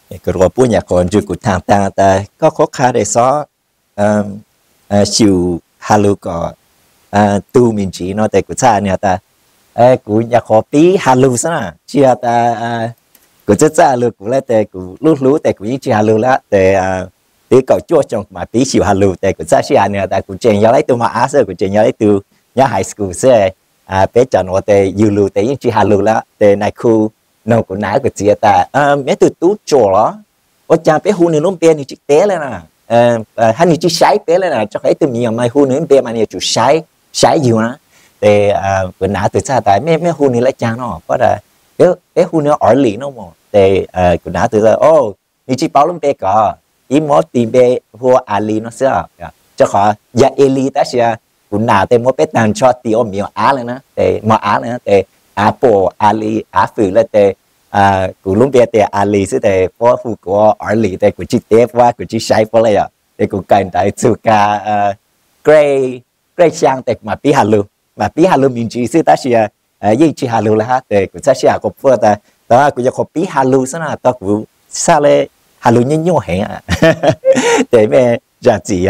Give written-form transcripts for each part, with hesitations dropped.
cái rồi bữa nhà còn chưa cụ tham ta ta có khó khăn để xóa chịu halu có tu mình chỉ nó để cụ cha nè ta cụ nhà khó tí halu sao chia ta cụ chất cha lu cụ lại để cụ lú để cụ chỉ halu lá để tí cậu chua trong mà tí chịu halu để cụ cha chia nè ta cụ chơi nhau lấy từ mà á sơ cụ chơi nhau lấy từ nhà high school sẽ bé chọn nó để lu để chỉ halu lá để này khu nó cũng nãy của chị ta mấy từ tú trổ đó ở cha bé hôn nó bé như chiếc té lên nè hay như chiếc sái bé lên nè cho thấy từ nhiều mai hôn nó bé mà nhiều chủ sái gì nữa để bữa nãy từ xa tại mấy hôn này lại cha nó có là bé hôn nó ở lì nó mà để bữa nãy từ là ô như chiếc bao lắm bé cả ý mót tìm bé hua ali nó sẽ cho họ giờ eli ta sẽ bữa nãy để mót bé tàn cho tiêu miếng á lên nè để mà á lên để Apple Ali Apple là để cụ lúc bây giờ Ali sẽ để phó phụ của ở lì để cụ chỉ tiếp qua cụ chỉ sai phó lại à để cụ cần tại sự cả gray sang để mà pi hà lu mình chỉ sẽ ta sẽ gì chỉ hà lu là ha để cụ sẽ có phơ ta đó cụจะcó pi hà lu sao nào ta cụ sao lại hà lu nhanh nhau hẹn à để mẹ ra chỉ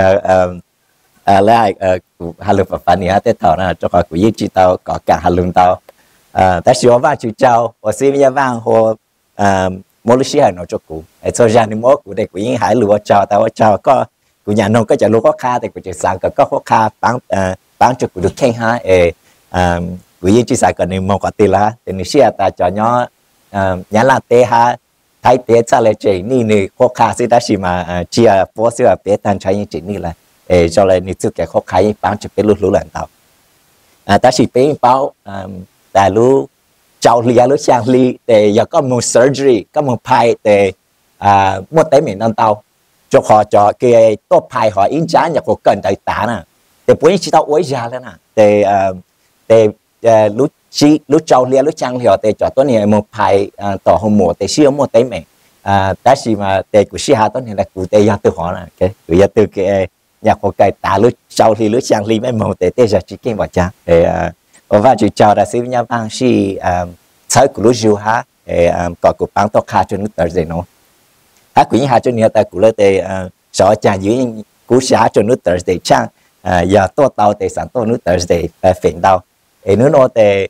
lại cụ hà lu phải phản nha để thảo nào cho cụ gì chỉ tao có cả hà lu tao ta chỉ vào chữ chào, và xem như vang hồ Malaysia nó cho cụ, cho ra nên mỗi cụ để cụ những hải lúa chào có cụ nhà nông có chả lúa có kha thì cụ chỉ sang có kha bán cho cụ được khen ha, cụ những chỉ sang cái này mong có tiền là, thì Malaysia ta cho nhỏ nhà là tê ha, thái tê cha lại chỉ ni có kha sẽ ta chỉ mà chia phố sẽ bé tan trái những chỉ ni là, cho lại ni trước cái khó khai bán cho bé lúa lợn tàu, ta chỉ bé baoแต่รู้เจ้าเลี้ยรู้ช่างลีแต่ยังก็มี surgery ก็มีพายแต่หมดแต่เหม็นนั่นเตาจะขอจอเกยตัวพายหออินจานอยากก็เกินใจตาน่ะแต่พวกนี้ชิตาอวยยาแล้วน่ะแต่รู้เจ้าเลี้ยรู้ช่างเลี้ยแต่จอตัวนี้มีพายต่อหัวหมูแต่เชื่อหมดแต่เหม็นแต่สิมาแต่กูเชื่อตัวนี้แหละกูแต่ยาตัวหอน่ะกูยาตัวเกยอยากก็เกินตารู้เจ้าเลี้ยรู้ช่างเลี้ยไม่หมดแต่จะชิคกี้พายจ้าvà chỉ chào đại sứ nhà bang si sai của lúc du ha có của bang tóc khai cho nước tờ gì nó ha cũng như hai cho nhiều tại của lễ tề sở trà dưới cú xã cho nước tờ gì chăng giờ to tàu tề sản to nước tờ gì phiền tàu nước nó tề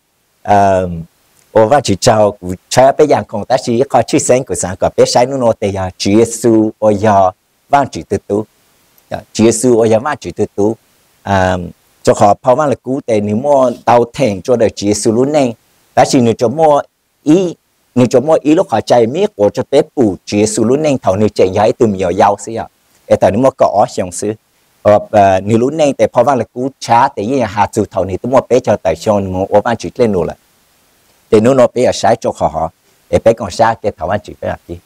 và chỉ chào của cha bây giờ còn ta chỉ có chỉ sinh của sản có bé sai nước nó tề giờ Chúa Giêsu ở giờ vang chỉ từ tú Chúa Giêsu ở giờ vang chỉ từ tú cho họ phao vang là cú tệ nếu mua tàu thèn cho đời Chúa Giêsu luôn này, ta chỉ nếu cho mua ý lúc họ chạy miết của cho bé phụ Chúa Giêsu luôn này thầu nếu chạy giải từ nhiều giàu xí à, tại nếu mua có xong xứ, nếu luôn này tại phao vang là cú trả tại vì hạt dù thầu nếu tôi mua bé cho tài sản mua ở ban chỉ lên nữa là, để nếu nó bé ở sai cho họ, để bé còn sai cái thầu ban chỉ phải làm gì,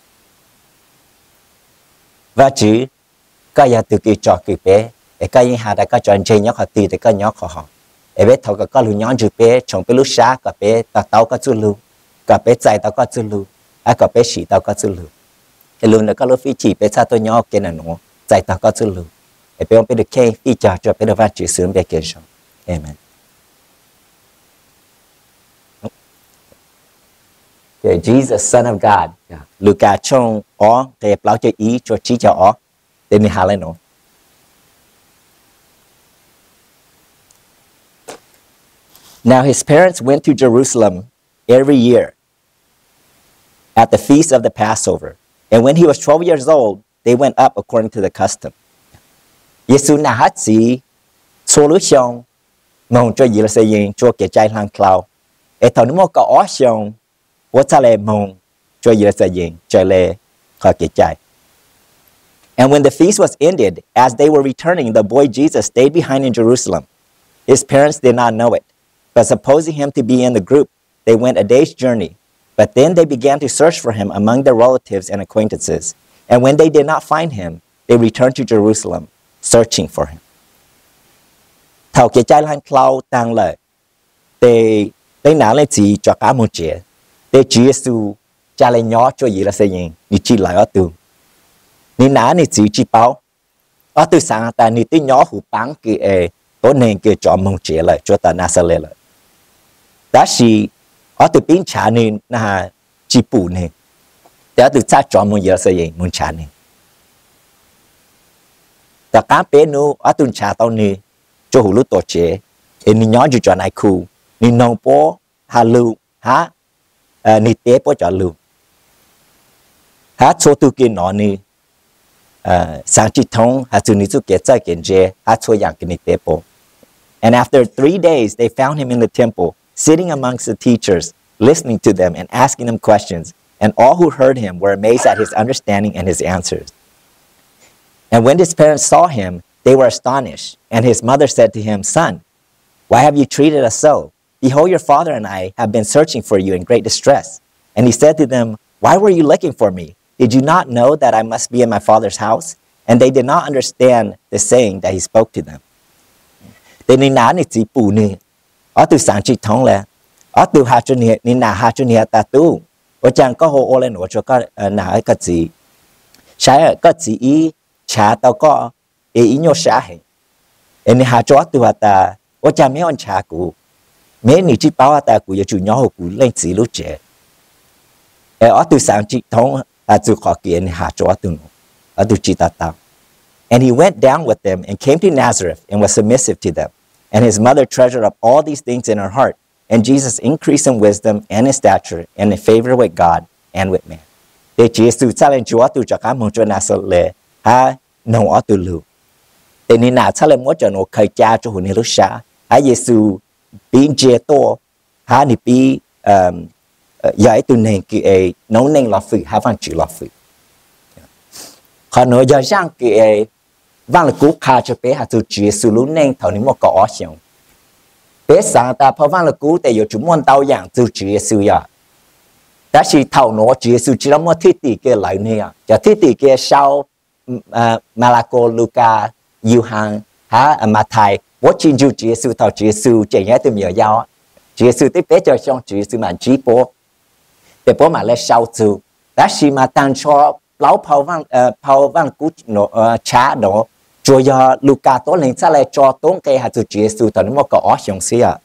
và chỉ cái nhà từ kia cho cái bé cái gì hà đã có chọn chơi nhóc họ tì để có nhóc họ bé thầu có lưu nhón chữ bé chồng bé lúc sáng có bé tao có chữ lưu có bé chạy tao có chữ lưu có bé xỉ tao có chữ lưu cái lưu này có lúc phi chỉ bé sao tôi nhóc cái này nó chạy tao có chữ lưu bé ông bé được khen phi cho bé được phát triển sớm bé kia rồi amen okay, Jesus Son of God Luca trong ó để bảo cho ý cho chỉ cho ó để mình hà lên nó. Now his parents went to Jerusalem every year at the feast of the Passover. And when he was 12 years old, they went up according to the custom. Giêsu na hát gì số lứa xong mong cho gì là xây dựng cho cái trái lang cloud. Để thằng nó có ó xong, what ta lệ mong cho gì là xây dựng cho lệ khỏi cái trái. And when the feast was ended, as they were returning, the boy Jesus stayed behind in Jerusalem. His parents did not know it. But supposing him to be in the group, they went a day's journey. But then they began to search for him among their relatives and acquaintances. And when they did not find him, they returned to Jerusalem, searching for him. Thảo cái trái lang cloud tăng lợi, they nã lên chỉ cho cả một trẻ. They Chúa Giêsu cha lên nhỏ cho gì là xây dựng, như chỉ lại ở tường. Ni nã ni chỉ báo, ở từ sáng ta ni tới nhỏ hủ bán kia tối nên kia cho mong trẻ lại cho ta Nazareth lại. Đó là ở từ bên trả nên là chỉ bù này để từ cha chọn một giờ sẽ gì muốn trả này tất cả bé nu ở tuần trả tao này cho hủ lúa tổ chế em nhỏ chỉ chọn ai khu ni nông bố hà lưu há ni tế bố chọn lưu há số tu kia nó ni sáng chỉ thông há tu ni tu kết trái kiến chế há số dạng cái ni tế bố. And after 3 days they found him in the temple sitting amongst the teachers listening to them and asking them questions, and all who heard him were amazed at his understanding and his answers. And when his parents saw him, they were astonished. And his mother said to him, "Son, why have you treated us so? Behold, your father and I have been searching for you in great distress." And he said to them, "Why were you looking for me? Did you not know that I must be in my father's house?" And they did not understand the saying that he spoke to them. They did not chỉ bù nè, ở từ sáng chỉ thông là, ở từ hai chỗ nè, nè hai chỗ nè ta tu, ở chẳng có hồ lên nữa cho có nào cái gì, sai cái gì ý trả tao có ý nhau xã hệ, em hai chỗ từ ta, ở chẳng mấy anh trả cụ, mấy người chỉ bảo ta cụ giờ chủ nhỏ hồ cụ lên chỉ lúc trẻ, ở từ sáng chỉ thông là từ khó kiện hai chỗ từ nữa, ở từ chỉ ta tao. And he went down with them and came to Nazareth and was submissive to them. And his mother treasured up all these things in her heart. And Jesus increased in wisdom and in stature and in favor with God and with man. Để Jesus cha lên Chúa tu cho các môn cho Nazareth ha nông ở tu lưu. Để nên nào cha lên mỗi cho nó khởi cha cho hồn lúc xa. Ha Jesus bị chế to ha ni bị giải tu nên cái nấu nên lọt phì ha văn chữ lọt phì. Còn nữa giờ rằng cái vang là cú khai cho bé hạt tu chỉ sử dụng nên thầu những một cỏ xong bé sáng ta phao vang là cú để有chúng môn tao dạng tu chỉ sử ya đã chỉ thầu nó chỉ sử chỉ là một thiết tỷ cái lại này à cho thiết tỷ cái sau Marco Luca Yohan ha Matthew what chính chú chỉ sử thầu chỉ sử chỉ nhớ từ nhiều giao chỉ sử tiếp bé cho xong chỉ sử mà chỉ bố để bố mà lấy sau tu đã chỉ mà tăng cho lão phao vang cú nó trả đó rồi giờ Luca tối lên sẽ lại cho tốn cái hạt tu chỉ sử thầu những một cỏ xong xí à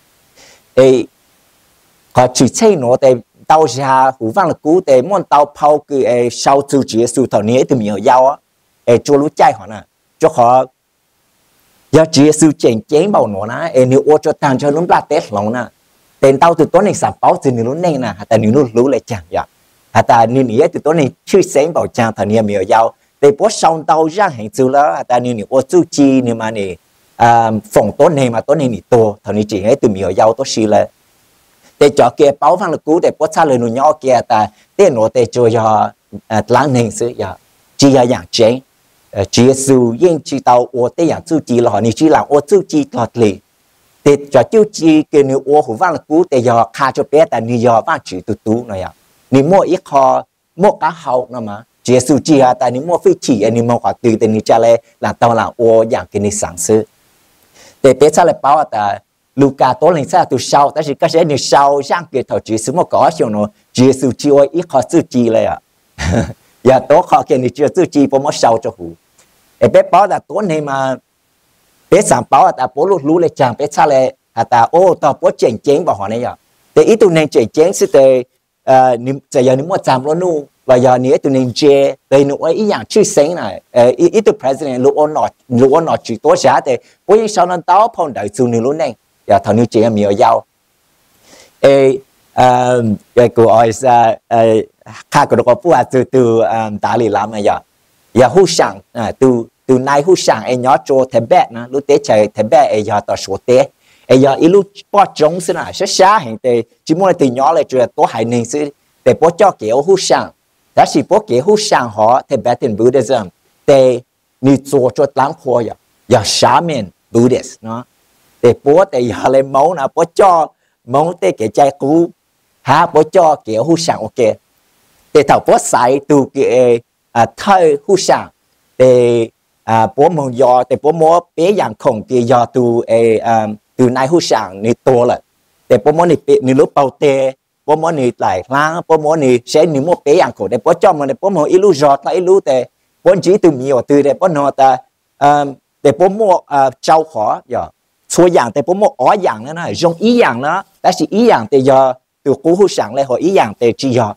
họ chỉ thấy nó để tao ra hủ vang là cú để món tao phao cái sau tu chỉ sử thầu này từ nhiều giao á cho lũ trai họ nè cho họ giờ chỉ sử chèn chén bao nó nè nếu ô cho tàn cho lũ bát tết lòng nè tên tao từ tối này sắm báo từ lũ này nè tại nếu lũ lại chẳng vậy tại nếu từ tối này chưa sáng bảo chẳng thành nhiều giao để bố xong tao ra hình từ đó tại nếu ô tu chi nếu mà này phòng tối này mà tối này nị to thằng này chỉ hết từ nhiều giao tối xí là để cho kia báo vang là cú để bố xa lời nó nhỏ kia ta để nó để cho giờ lãng hình sự giờ chỉ là dạng chế chỉ sử dụng chỉ tàu ô để dạng tu chi là họ chỉ làm ô tu chi thật lì để cho tu chi cái nếu ô hủ vang là cú để giờ khai cho bé tại nếu giờ vang chỉ tu này à nếu mua ít kho mua cá hậu nữa mà chỉ sử chi à tại nếu mua phi chỉ nếu mua quả từ thì nếu trả lại là tàu là ô dạng cái này sáng sự để bé xa lại báo ta Luca tối lên sao từ sau,但是cái些你sau sang cái thầu chỉ số một có xong nó chỉ số chỉ ơi ít khó số chỉ lại à, giờ tối khó cái你只số chỉ bao nhiêu sau cho hủ, bé bảo là tối này mà bé sản bảo là bố lú lú lại chẳng bé sao lại ta ô tao bố chèn chén bảo họ này à, để ít tụi này chèn chén sẽ để giờ giờ nếu mà làm luôn nu và giờ nếu tụi này chè để nó ý dạng chữ sáng này ít tụi president lúc ông nói chỉ tối giá để bố những sau nó tao phong đại sự nhiều luôn này giờ thằng như chị nhiều giàu của ai sa khác của nó có phụ từ ta lì làm này giờ hú sang từ nay hú sang ai nhớ cho Tibet na lúc tết chạy Tibet ai giờ tao số tết ai giờ ít lúc bắt trống xí na sẽ xa hiện tại chỉ muốn từ nhỏ lại cho tổ hải ninh xí để bố cho kiểu hú sang đó là bố kiểu hú sang họ Tibetan Buddhism để ni cho lắm khoa giờ shaman Buddhist nó để bố để giờ lên máu nào bố cho máu để cái trái cú ha bố cho kiểu hú sang ok để thảo bố xài từ cái thời hú sang để bố mong do để bố mua bé dạng khổng thì do từ nay hú sang ni to lại để bố mua ni lúc bao tê bố mua ni lại lang bố mua ni sẽ ni mua bé dạng khổng để bố cho mình để bố mua ít lúc giọt lại ít lúc để bố chỉ từ nhiều từ để bố nói ta để bố mua trâu khó giờ số dạng để bố mua ó dạng nữa này dùng ý dạng đó đó là ý dạng để giờ từ cú hú sang lại họ ý dạng để chỉ giờ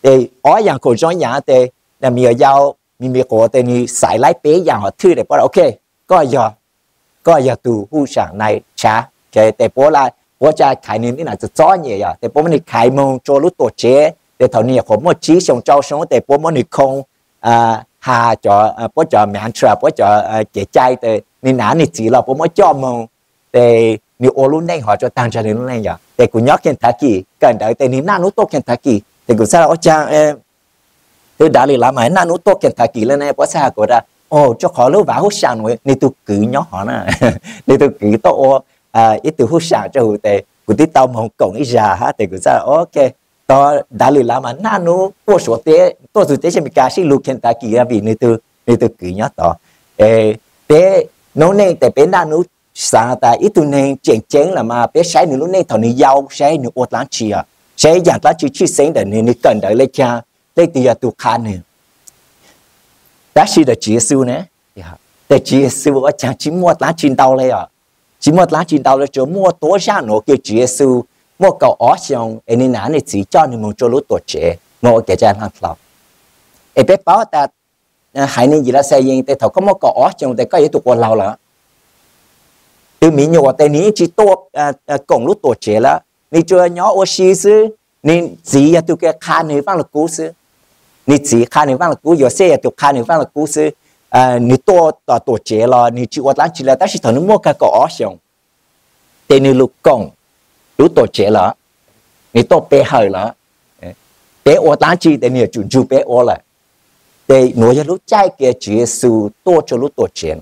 thì ở dạng cổ gió nhà thì là mình giao mình có thì ni xài lái bé dạng họ thư để bảo ok có giờ từ hú sáng này cha cáiแต่พอละพอจะขายนี่น่ะจะจ้อเนี่ยอ่ะแต่พอมันขายมงโจรู้ตัวเจ๊แต่ตอนนี้ผมว่าชี้ส่งเจ้าส่งแต่พอมันคงหาจอพอจะแมนทรัพย์พอจะเก๋ใจแต่นี่หนานี่จีเราผมว่าจ้อมงแต่นี่โอรุ่นได้họ cho tăng cho đếnรุ่นnàyอ่ะแต่กูnhớ Kentucky gần đấyแต่นี่น่ารู้ตัวKentuckyแต่กูทราบว่าจ้างtôi đã đi làm mà nó nút tốt Kentucky lên này bữa sau của ta cho họ lưu vào hút sang rồi nên tôi cứ nhớ họ nè nên tôi cứ to ít từ hút sang cho hồi tệ của tí tao mong cộng ít già ha thì cũng sao ok tôi đã đi làm mà nó nút bữa số tế tôi từ tế xem cái gì lưu Kentucky ra vì nên tôi cứ nhớ to tế nó nên tại bên nó nút sao ta ít tôi nên chén là mà bé sai nữa nên thằng này giàu sai nữa ốt láng chia sai dạng láng chia sinh để nên cần đợi lấy cha đây thì là tụ khăn này, đó là Chúa Giêsu nè,แต่Chúa Giêsu ở chẳng chỉ mua lá chín tàu này à, chỉ mua lá chín tàu là chỗ mua tổ ra nó cái Chúa Giêsu mua cầu ở trong, anh ấy nói chỉ cho nên muốn cho lũ tuổi trẻ, mua cái chân hàng lọc, em biết bảo ta hai nên gì là xây dựng,แต่thầu có mua cầu ở trong,แต่có những tụ quần lâu là, từ mình nhiều tại ní chỉ tổ cộng lũ tuổi trẻ là, ní chưa nhỏ ở xí xứ, ní chỉ là tụ cái khăn này vang là cú xứ.你只看你忘了股，有些就看你忘了股是，你多节了，你去我拿起来，但是他们莫个搞上，但你录讲，录多节了，你多背后了，背我拿起，但你就背我了，但我要录在个结束多就录多节了，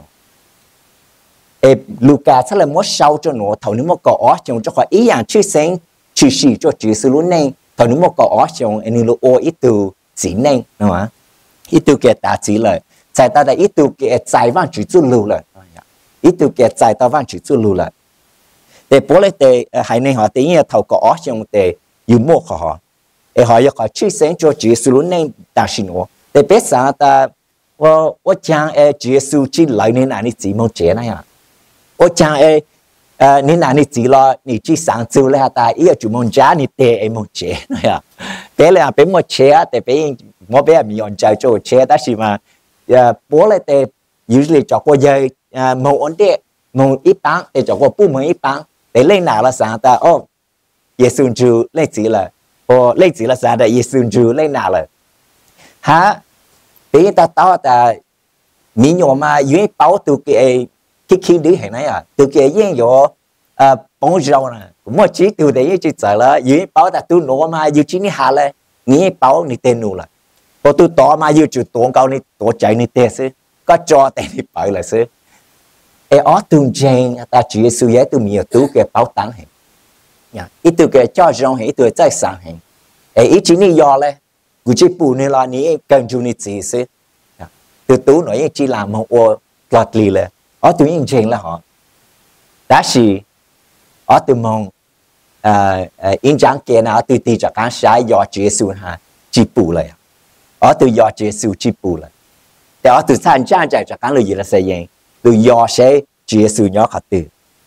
录个出来莫少就我头你莫搞上，就话一样去生去死就结束录呢，头你莫搞上，你录我一度。chỉ nên đúng không? Ít tu kia ta chỉ lời, giải ta là ít tu kia giải vang chỉ tu lưu lời, ít tu kia giải ta vang chỉ tu lưu lời. Để bố lấy để hai nên họ tiếng như thầu có trong để dùng mua họ, để họ có chia sẻ cho Chúa Giêsu nên ta xin nó. Để biết sao ta, tôi chẳng Chúa Giêsu chỉ lời nên anh chỉ mong chế này à, tôi chẳng nên anh chỉ lo, anh chỉ sáng chủ là ta ý là chủ mong giá anh để em mong chế này à. Bé là bé mua chế thì bé mua bé mình on chơi cho chế đó xí mà bố lại thì usually cho cô dây màu ổn định màu ít bán để cho cô bù màu ít bán để lên nào là sao ta Giêsu chú lên chỉ là lên chỉ là sao ta Giêsu chú lên nào là hả bé ta tao ta mình nhỏ mà dưới báo từ cái khi đi hiện nay à từ cái yên nhỏ bông rau nè mua chỉ từ đấy chỉ sợ là dưới báo ta tu nổ mà dưới chỉ ní hà là ní báo ní tên nụ là có tu tỏ mà dưới chịu tốn cao ní tổ chạy ní tên xứ có cho tên ní bảo là xứ ở tương trình ta chỉ sử dụng từ nhiều tu cái báo tăng hình nha ít từ cái cho rong hình ít từ trái sang hình ít chỉ ní do là cứ chỉ bù ní là ní cần chú ní gì xứ từ tu nói chỉ làm một ô lọt lì là ở từ những trình là họ đã xì ở từ mong in trang kia nào từ từ cho các sai do Chúa Giêsu ha chỉ bù lại ở từ do Chúa Giêsu chỉ bù lạiแต่ở từ sang trang chạy cho các lời gì là xây dựng từ do sẽ Chúa Giêsu nhỏ khát từ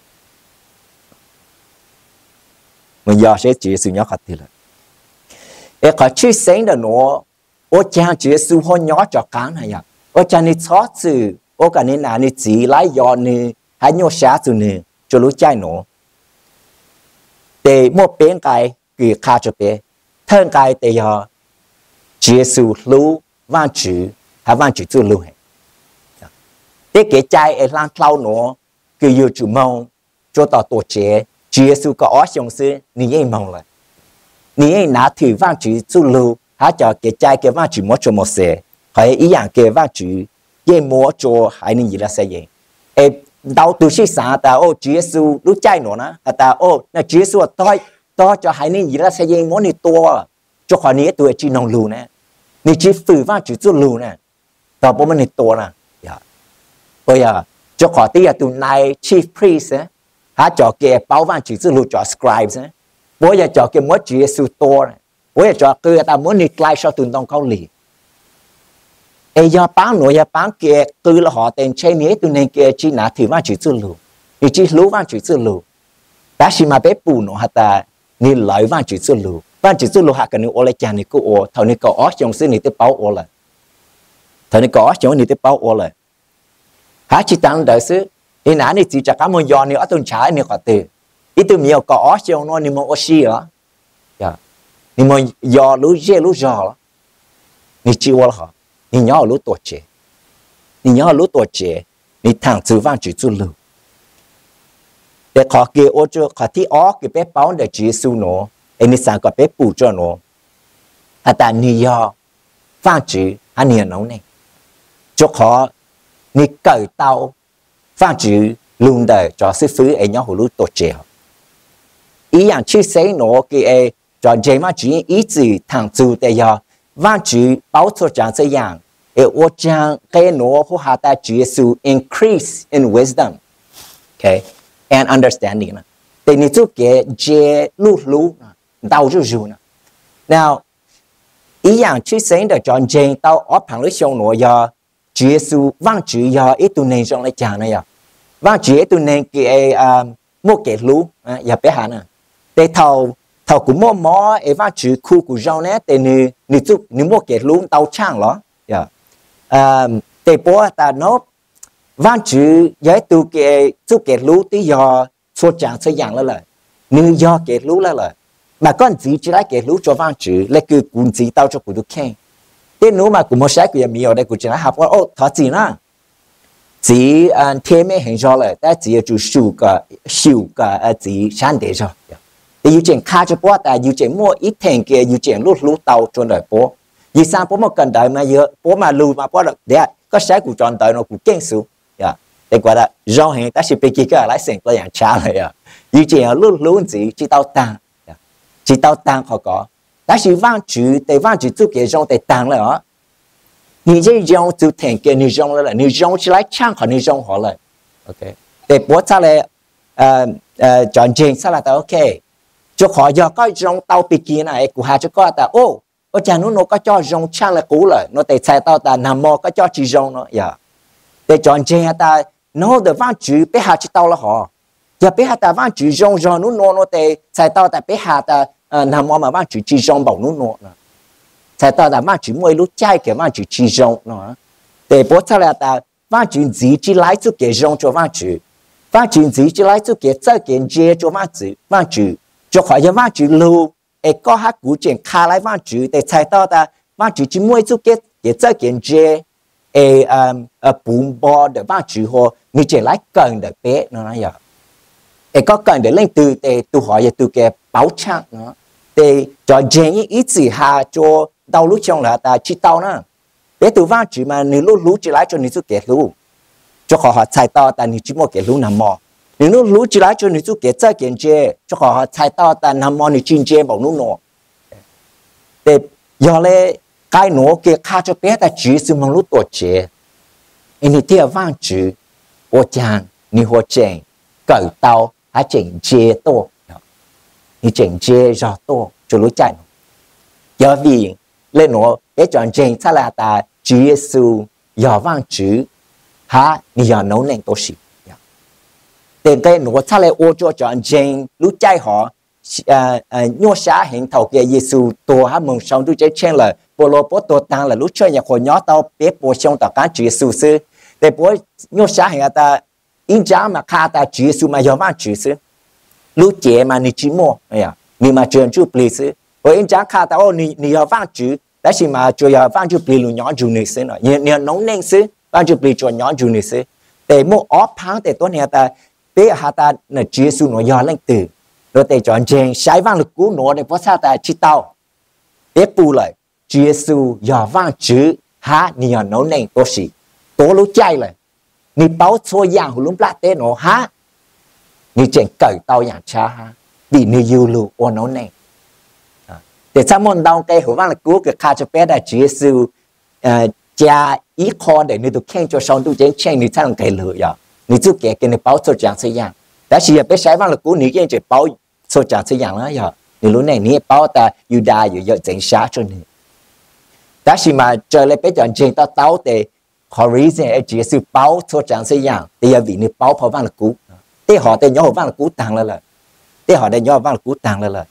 mình do sẽ Chúa Giêsu nhỏ khát từ là để có chữ sinh đó nó ở trang Chúa Giêsu họ nhỏ cho các này à ở trang này xót sự ở cái này là này chỉ lấy do này hay nhỏ sát từ này cho lũ trái nó để một bên cái cứ khá cho bé thân cái để họ Chúa Giêsu lưu vang chữ hay vang chữ lưu hệ để cái trái ở lang thau nó cứ yêu chủ mong cho tao tổ chế Chúa Giêsu có ở trong sự ni ấy mong lại ni ấy nã thử vang chữ lưu há cho cái trái cái vang chữ mỗi cho một xe hay ý dạng cái vang chữ ye mỗi cho hay nên gì là sẽ gì đau từ khi sáng ta Chúa Giêsu lúc trái nó nè ta na Chúa Giêsu tôi cho hai nên gì là sẽ gì mỗi ni to cho khỏi ní tôi chỉ nông lù nè ni chỉ phử vang chữ lù nè tao bố mình ni to nè bây giờ cho khỏi tí là tụi này chief priest há cho cái báo vang chữ lù cho scribes bây giờ cho cái mỗi Chúa Giêsu to bây giờ cho cái ta muốn ni lại cho tụi đông cao lì giờ bán nội giờ bán kia từ là họ tên chơi nhé từ nên kia chỉ nã thì vang chữ lù chỉ lú vang chữ lù đã xí mà bé bù nó hả ta ni lợi vang chữ lù văn chỉ lu hạ cái nữ ô lại chàng này cô ô thầu này có ó trong xứ này tới bao ô lại thầu này có ó trong này tới bao ô lại há chỉ tăng đời xứ thì nãy này chỉ chắc cảm ơn do này ở tuần trái này có từ ít từ nhiều có ó trong nó nhưng mà ó xí á nhưng mà do lú dê lú giò ni chịu là ni nhỏ lú tuổi trẻ ni nhỏ lú tuổi trẻ ni thằng chữ văn chỉ chữ lưu để khó kia ô cho khó thi ó cái bé bao để chỉ số nó anh ni sang có bé bù cho nó ta ni nhỏ văn chữ anh ni nó này cho khó ni cởi tao văn chữ luôn đời cho sư phứ anh nhỏ lú tuổi trẻ ý rằng chia sẻ nó cái cho chế mà chỉ ý chí thằng chú để cho văn chữ bảo cho chẳng thế样我将给挪或下带主耶稣 increase in wisdom okay and understanding 呢对你就给接路到就住呢 now 一样去生的讲真到我旁里上挪呀主耶稣văn chữ ya ít tu nên trong lại讲呢呀văn chữ ít tu nên cái một cái lú ya bé hà nè để thầu cũng mò văn chữ khu của rau nè để ni chụp ni một cái lú tàu trang đó ya để bố ta nó văn chữ giải tu cái chụp cái lú tí giờ số chẳng sẽ dạng là ni do cái lú là mà con gì chỉ lại cái lú cho văn chữ lấy cái cuốn gì tao cho của tôi khen thế nếu mà cũng một sai của mình ở đây cũng chỉ là học ô thọ gì nè chỉ thêm mấy hình cho lại tại chỉ chủ sưu cả chỉ sáng để cho thì yêu chuyện khai cho bố ta yêu chuyện mua ít tiền kia yêu chuyện lút tàu cho đời bố vì sao bố mà cần đợi mà giờ bố mà lù mà bố được để có sai của chọn đợi nó cũng kinh số để gọi là do hiện ta sẽ bị kia lái xe có dạng trả lại yêu chuyện lút gì chỉ tao tăng họ có但是văn chữ để văn chữ做给用để tăng了啊，你这用就听给你用了，你用起来唱好你用好了 ，OK， để bố ra lại chọn trình sao là ta OK， cho họ giờ có用tao bị kia này của hai cho có ta ô chàng nó có cho dùng唱là cũ rồi, nó để sai tao ta nằm mò có cho chỉ dùng nó, để chọn trình ta nó để văn chữ bé hai chỉ tao là họ, giờ bé hai ta văn chữ dùng rồi nó để sai tao ta bé hai ta nằm mà bạn chỉ dùng bảo nó nọ, tại sao là bạn chỉ mua lúc trái cái bạn chỉ dùng nó, để bố cho là ta bạn chỉ lấy chút cái dùng cho bạn chỉ lấy chút cái trái cái dễ cho bạn chỉ cho khỏi cho bạn chỉ lưu, có hát cú chuyện khai lại bạn chỉ để tại sao ta bạn chỉ mua chút cái trái cái dễ, bún bò để bạn chỉ ho, mình chỉ lấy cần để bé nó nói vậy, có cần để lên từ để tu hỏi từ cái bảo trang nó. để cho dễ ý chỉ hà cho đau lúc trong là ta chỉ đau nữa để từ văn chữ mà nếu lúc chỉ lại cho nếu chút kẹt lúc cho họ chạy to ta nếu chỉ một kẹt lúc nằm mò nếu lúc chỉ lại cho nếu chút kẹt chơi kẹt chơi cho họ chạy to ta nằm mò nếu chín chơi bảo lúc nọ để giờ lấy cái nọ cái khai cho bé ta chỉ sử dụng lúc tuổi trẻ anh thì văn chữ ô chàng nếu họ chèn cởi tàu hay chèn chơi to你整接绕多就路在，要为那侬一转正出来的主耶稣要忘主，哈你要能力都是，但个侬出来我做转正路在好，若啥行头嘅耶稣多哈梦上都在签了，波罗波多当了路出也可鸟到别波上到干主耶稣是，但波若啥行的，因家嘛看到主耶稣嘛要忘主是。lúc trẻ mà ni chỉ mua, ni mà chuyện chú please, rồi anh chẳng khá tao ni học văn chữ, đó là mà chuyện học văn chữ please luôn nhỏ chú này xí nữa, ni nóng nén xí, văn chữ please cho nhỏ chú này xí, để mua ốp hàng để tôi này ta, bây giờ ta là chia số nó nhỏ lên từ, rồi để chọn chuyện sai văn lực cũ nó để phát ra ta chỉ tao, để bù lại chia số học văn chữ, ha ni nóng nén tôi xí, tôi lúc chạy lại, ni bảo số dạng lúc lát thế nó ha. Như chuyện cởi taoอย่างช้าvì như yêu lưu ô nó này để sao môn đau cây hữu văn là cứu cái khai cho bé đã chỉ sư cha ý khó để như tôi khen cho xong tôi chén như sao cái lửa vậy như chú kể cái này báo số trạng xây dựng đã chỉ bé sai văn là cứu như cái chuyện báo số trạng xây dựng đó vậy như lúc này như báo ta yêu đa yêu giờ chuyện sát cho nên đã chỉ mà chờ lại bé chọn chuyện tao tao để họ reason chỉ sư báo số trạng xây dựng thì giờ vì như báo phá văn là cứu để họ để nhỏ văn là cú tàng là để họ để nhỏ văn là cú tàng là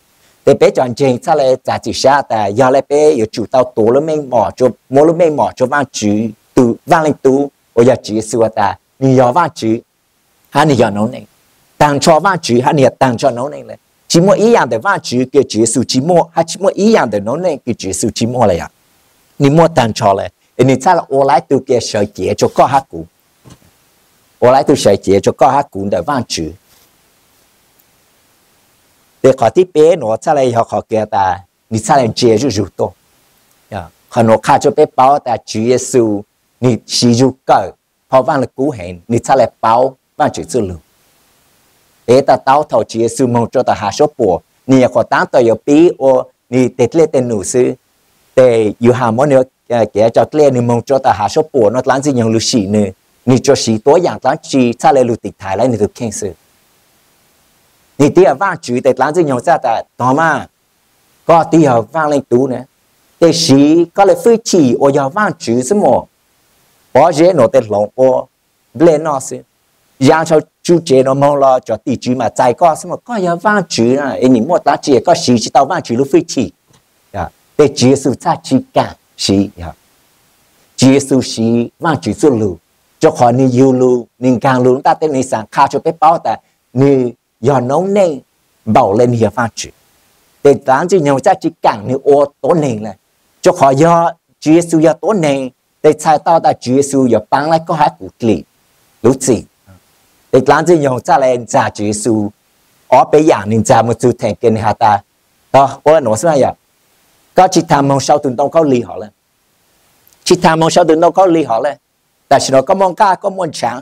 để bé chọn chuyện sao lại giá trị xa ta giờ lại bé yêu chủ tàu tổ lúc mình mỏ cho mỗi lúc mình mỏ cho vang chữ từ vang lên tu ở giờ chữ xưa ta ni giờ vang chữ hay ni giờ nấu này tăng cho vang chữ hay ni tăng cho nấu nàyเลยchỉ mỗi ý dạng để vang chữ cái chữ số chỉ mỗi hay chỉ mỗi ý dạng để nấu này cái chữ số chỉ mỗi là ya ni mỗi tăng choเลย你猜了我来读给小姐就搞下股，我来读小姐就搞下股的忘记。để khỏi tiếp bé nó chắc là họ kia ta你猜来接就入多呀可能看就被包的主耶稣你是入够跑完了古hen你猜来包忘记之路để ta tao thầu主耶稣mong cho ta hạ số bộ你也可当到有比我你得来的努斯để有下么呢cái cho tụi ni mong cho ta hạ số bộ nó làm gì nhiều lưu sĩ nữa ni cho sĩ tối dạng làm chi sao lại lưu tịch thái lại ni được khen sự ni tia vang chữ để làm gì nhiều ra ta đó mà có tia vang lên tú nữa để sĩ có lại phi chỉ ở giờ vang chữ什么bỏ dễ nó để lòng ở lên nó sự yang cho chú chế nó mong lo cho tỷ chữ mà trái có什么có giờ vang chữ à anh ni mua ta chỉ có sĩ chỉ tao vang chữ lưu phi chỉ để chữ sự cha chỉ cả sĩ ya Giêsu sĩ mang chữ số lưu cho họ ni yêu lưu ni càng lưu ta tên ni sang khao cho bé bảo ta ni giờ nấu nên bảo lên hiểu phát chữ để đáng chứ nhau cha chỉ càng ni ô tố nền là cho họ do Giêsu giờ tố nền để sai tao ta Giêsu giờ bán lại có hai cụ lì lúc gì để đáng chứ nhau cha lên cha Giêsu ở bây giờ ni cha một chút thành kiến hả ta đó có nói sao vậy có chỉ tham mong sau tuần đông có ly họ lên chỉ tham mong sau tuần đông có ly họ lên tại sao nó có mong ca có mong sáng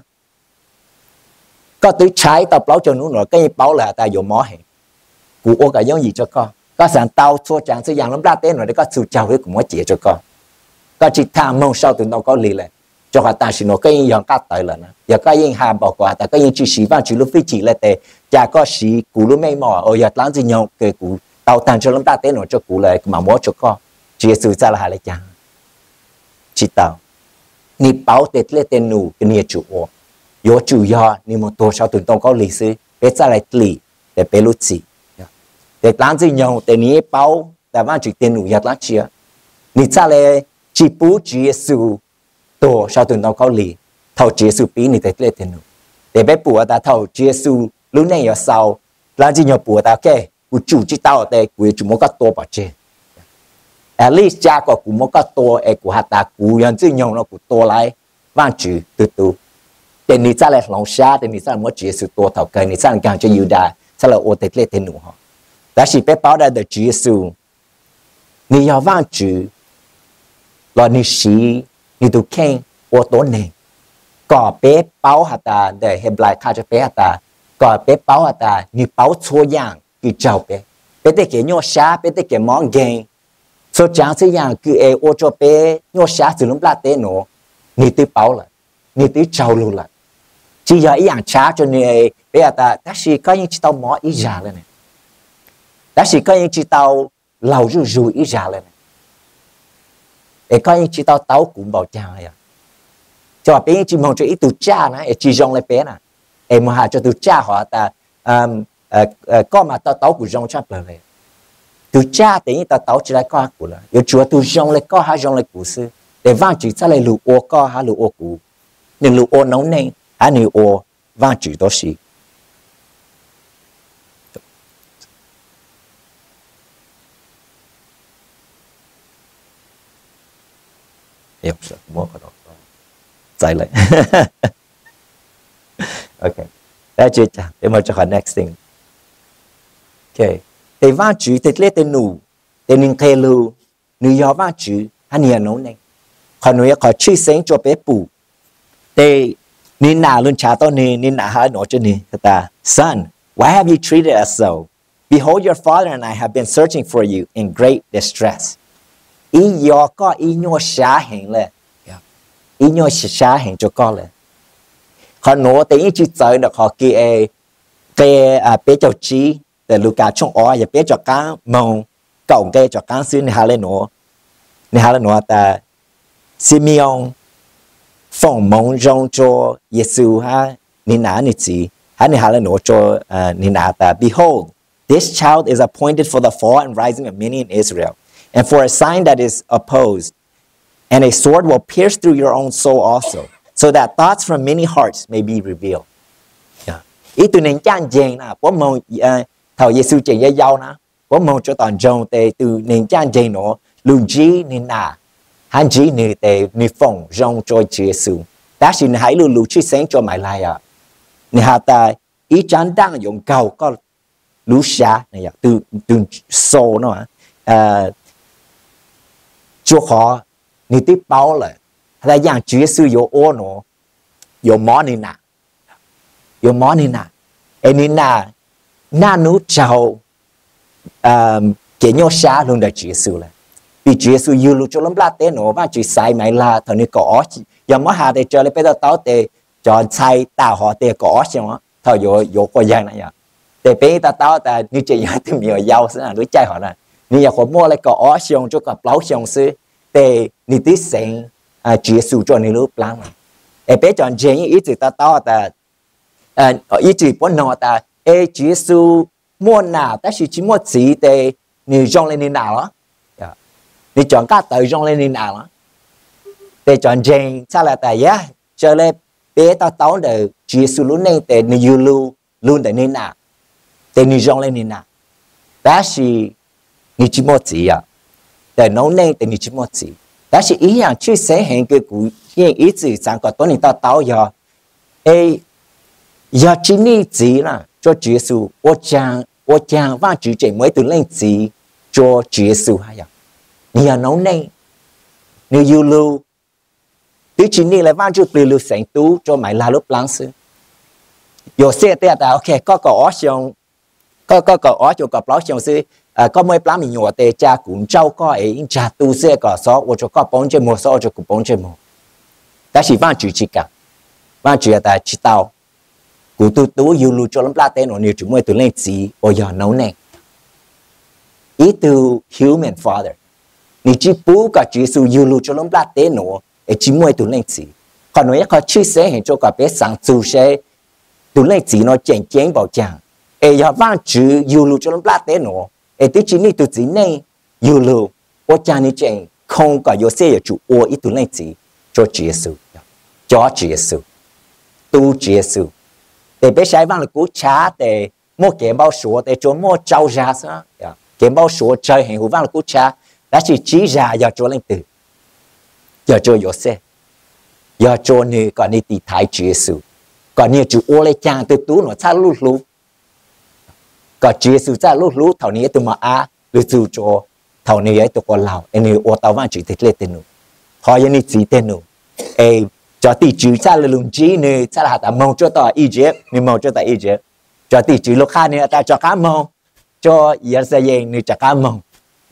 có tới trái tập báo cho nó rồi cái báo là ta dùng mỏ hệ cụ ô cái giống gì cho có sản tao thua chẳng sự dạng lắm ra tên rồi để có sự chào với cũng có chỉ cho có chỉ tham mong sau tuần đông có ly lên cho họ ta xin nó cái dạng cắt tới là giờ cái gì hà bảo quả ta cái gì chỉ sĩ văn chỉ lúc phi chỉ là tệ chả có sĩ cụ lúc mấy mỏ ở giờ làm gì nhau cái cụ tao tàn cho lắm ta tên nó cho cụ lại mà mua cho con chỉ sự ra là hai lấy chàng chỉ tao ni bảo tết lệ tên nụ cái nia chủ ô yo chủ do ni một tổ sau tuần tông có lịch sử để ra lại lì để bé lút gì để làm gì nhau để ni bảo để văn chỉ tên nụ yết lát chia ni ra lại chỉ bù Giêsu tổ sau tuần tông có lì thầu Giêsu bí ni tết lệ tên nụ để bé bùa ta thầu Giêsu lúc này ở sau làm gì nhau bùa ta cái cụ chủ chỉ tao để cụ chủ một cái to bảo chế, at least cha có cụ một cái to, cụ hạt ta cụ nhận chỉ nhau nó cụ to lại, vang chữ từ từ, để你再来lòng xa, để你再muốn chỉ sự to thầu cái,你再讲cho yêu đà,再来我得来听侬哈，但是别包的的只是，你要vang chữ, là 你是你都看我多年，ก็别包hạt ta để hiện lại khai cho别hạt ta, ก็别包hạt ta, 你包错样。cái cháu bé bé để cái nhỏ xa bé để cái món ghen số chẳng sẽ dạng cứ ô cho bé nhỏ xa từ lúc là té nó ni tự bảo là ni tự cháu luôn là chỉ giờ ý dạng cha cho nên bé ta chỉ có những chỉ tao mỏ ý giả lên này chỉ có những chỉ tao lâu rồi ý giả lên này có những chỉ tao cũng bảo cha à cho bé chỉ mong cho ý tụ cha này chỉ dùng lại bé nè mà hà cho tụ cha họ ta có mà tao của dòng chấp lời từ cha thì tao chỉ lại có của là yêu chúa từ dòng lại có hai dòng lại của sư để vang chỉ ra lại lũ ô có hai lũ ô của nhưng lũ ô nấu nên hai lũ ô vang chỉ đó gì em sợ mua cái đó chạy lại okay đã chưa chả để mà cho next thing okay thì vang chữ thì lấy tên nụ thì nên khai lưu nụ do vang chữ anh hiểu nó này còn nụ có truy sinh cho bé bù thì nên nào luôn trả tao nên nào hỏi nó cho nên ta son why have you treated us so behold your father and I have been searching for you in great distress ý do có ý nhau xả hình lên ý nhau xả hình cho con lên còn nó thì chỉ chơi được họ kia cái bé cho chi để lúc cả trong ó và bé cho cá mông cổng cái cho cá xuyên hà lên nó ta Simeon phong mông rong cho Giêsu ha ni nã ni chỉ hà lên nó cho ni nã ta behold This child is appointed for the fall and rising of many in Israel, and for a sign that is opposed, and a sword will pierce through your own soul also, so that thoughts from many hearts may be revealed. Ý tụi nên chán dền nè, bố mong thầu Giêsu chỉ dây dâu nè, bố mong cho toàn dòng tề từ nên chán dền nó, luôn chí nên nà, hắn chí nên tề nên phòng dòng cho Giêsu, đã xin hãy luôn luôn chí sáng cho mày lại à, nên hà ta ý chán đang dùng cầu có lũ xa này từ sâu nó cho họ nên tiếp báo lại, là dạng Giêsu有ô nó,有món nên nà. Yo monina enina na nu chao ke nyo sha luôn đại Giêsu là vì Giêsu yêu lu cho lắm la tế nó và chỉ sai mày là thằng này có giờ mới hà để chơi lấy bây giờ tao để chọn sai tao họ để có xem á thằng yo có giang này à để bây giờ tao ta như chị nói thêm nhiều giàu sẽ là đứa trai họ này như họ mua lấy có xem cho cả báo xem sư để như tí sen Giêsu cho nên lúc lắm để bây giờ chơi như ít thì tao ta ý chỉ muốn nói ta Giêsu mua nào ta chỉ mua gì để你用lên đến nào đó,你chọn các tự用lên đến nào đó, để chọn gì sao là tại giá, cho nên bé ta tao được Giêsu luôn nên để你lưu luôn để nên nào, để你用lên đến nào, đó là你chỉ mua gì à, để nấu nên để你chỉ mua gì, đó là ý rằng chia sẻ hiện cái cụ hiện ý chỉ rằng có tôi ta tao giờ, giờ chỉ ní gì là cho Giêsu, 我讲话主席每段令字做Giêsu hay à?你要nấu nên,你要lưu, tuy chỉ ní lại văn chủ lưu thành tú cho mày là lúc lắng sư. Yo xe tê ta ok có ở xong, có ở chỗ có bảo xong sư, có mấy plan mình nhỏ tê cha cũng trâu có ấy cha tu xe có số, 我就có bốn千một số就có bốn千một. Đó là văn chủ chỉ cả, văn chủ ta chỉ tao. Cụ tu yêu lưu cho lắm la tên nó nhiều chúng tôi lên gì ở giờ nấu nè ý từ human father ni chỉ bố cả Giêsu yêu lưu cho lắm la tên nó để chỉ mỗi tụi lên gì còn nói có chia sẻ hiện cho cả bé sáng chủ sẽ tụi lên gì nó chèn chèn vào chàng để giờ vang chữ yêu lưu cho lắm la tên nó để tụi chỉ ni tụi chỉ này yêu lưu ở chàng ni chèn không có yêu sẽ chủ ở ý tụi lên gì cho Giêsu tu Giêsu để bé sai vang là cú cha để mua kiếm bao số để cho mua trâu ra sao kiếm bao số chơi hình vang là cú cha đã chỉ ra giờ cho lên từ giờ cho yếu xe giờ cho ni còn ni tì thái Giêsu còn ni chủ ô lấy chàng từ tú nó cha lút lút còn Giêsu cha lút lút thầuนี้từ mà lút chủ cho thầuนี้ấy từ con lão anh ni ô tao vang chỉ thích lên tên nó họ như ni chỉ tên nó cho tỷ chữ cha là lùng chí này cha là ta mong cho ta Egypt này mong cho ta Egypt cho tỷ chữ lúc khác này ta cho cá mong cho Israel này cho cá mong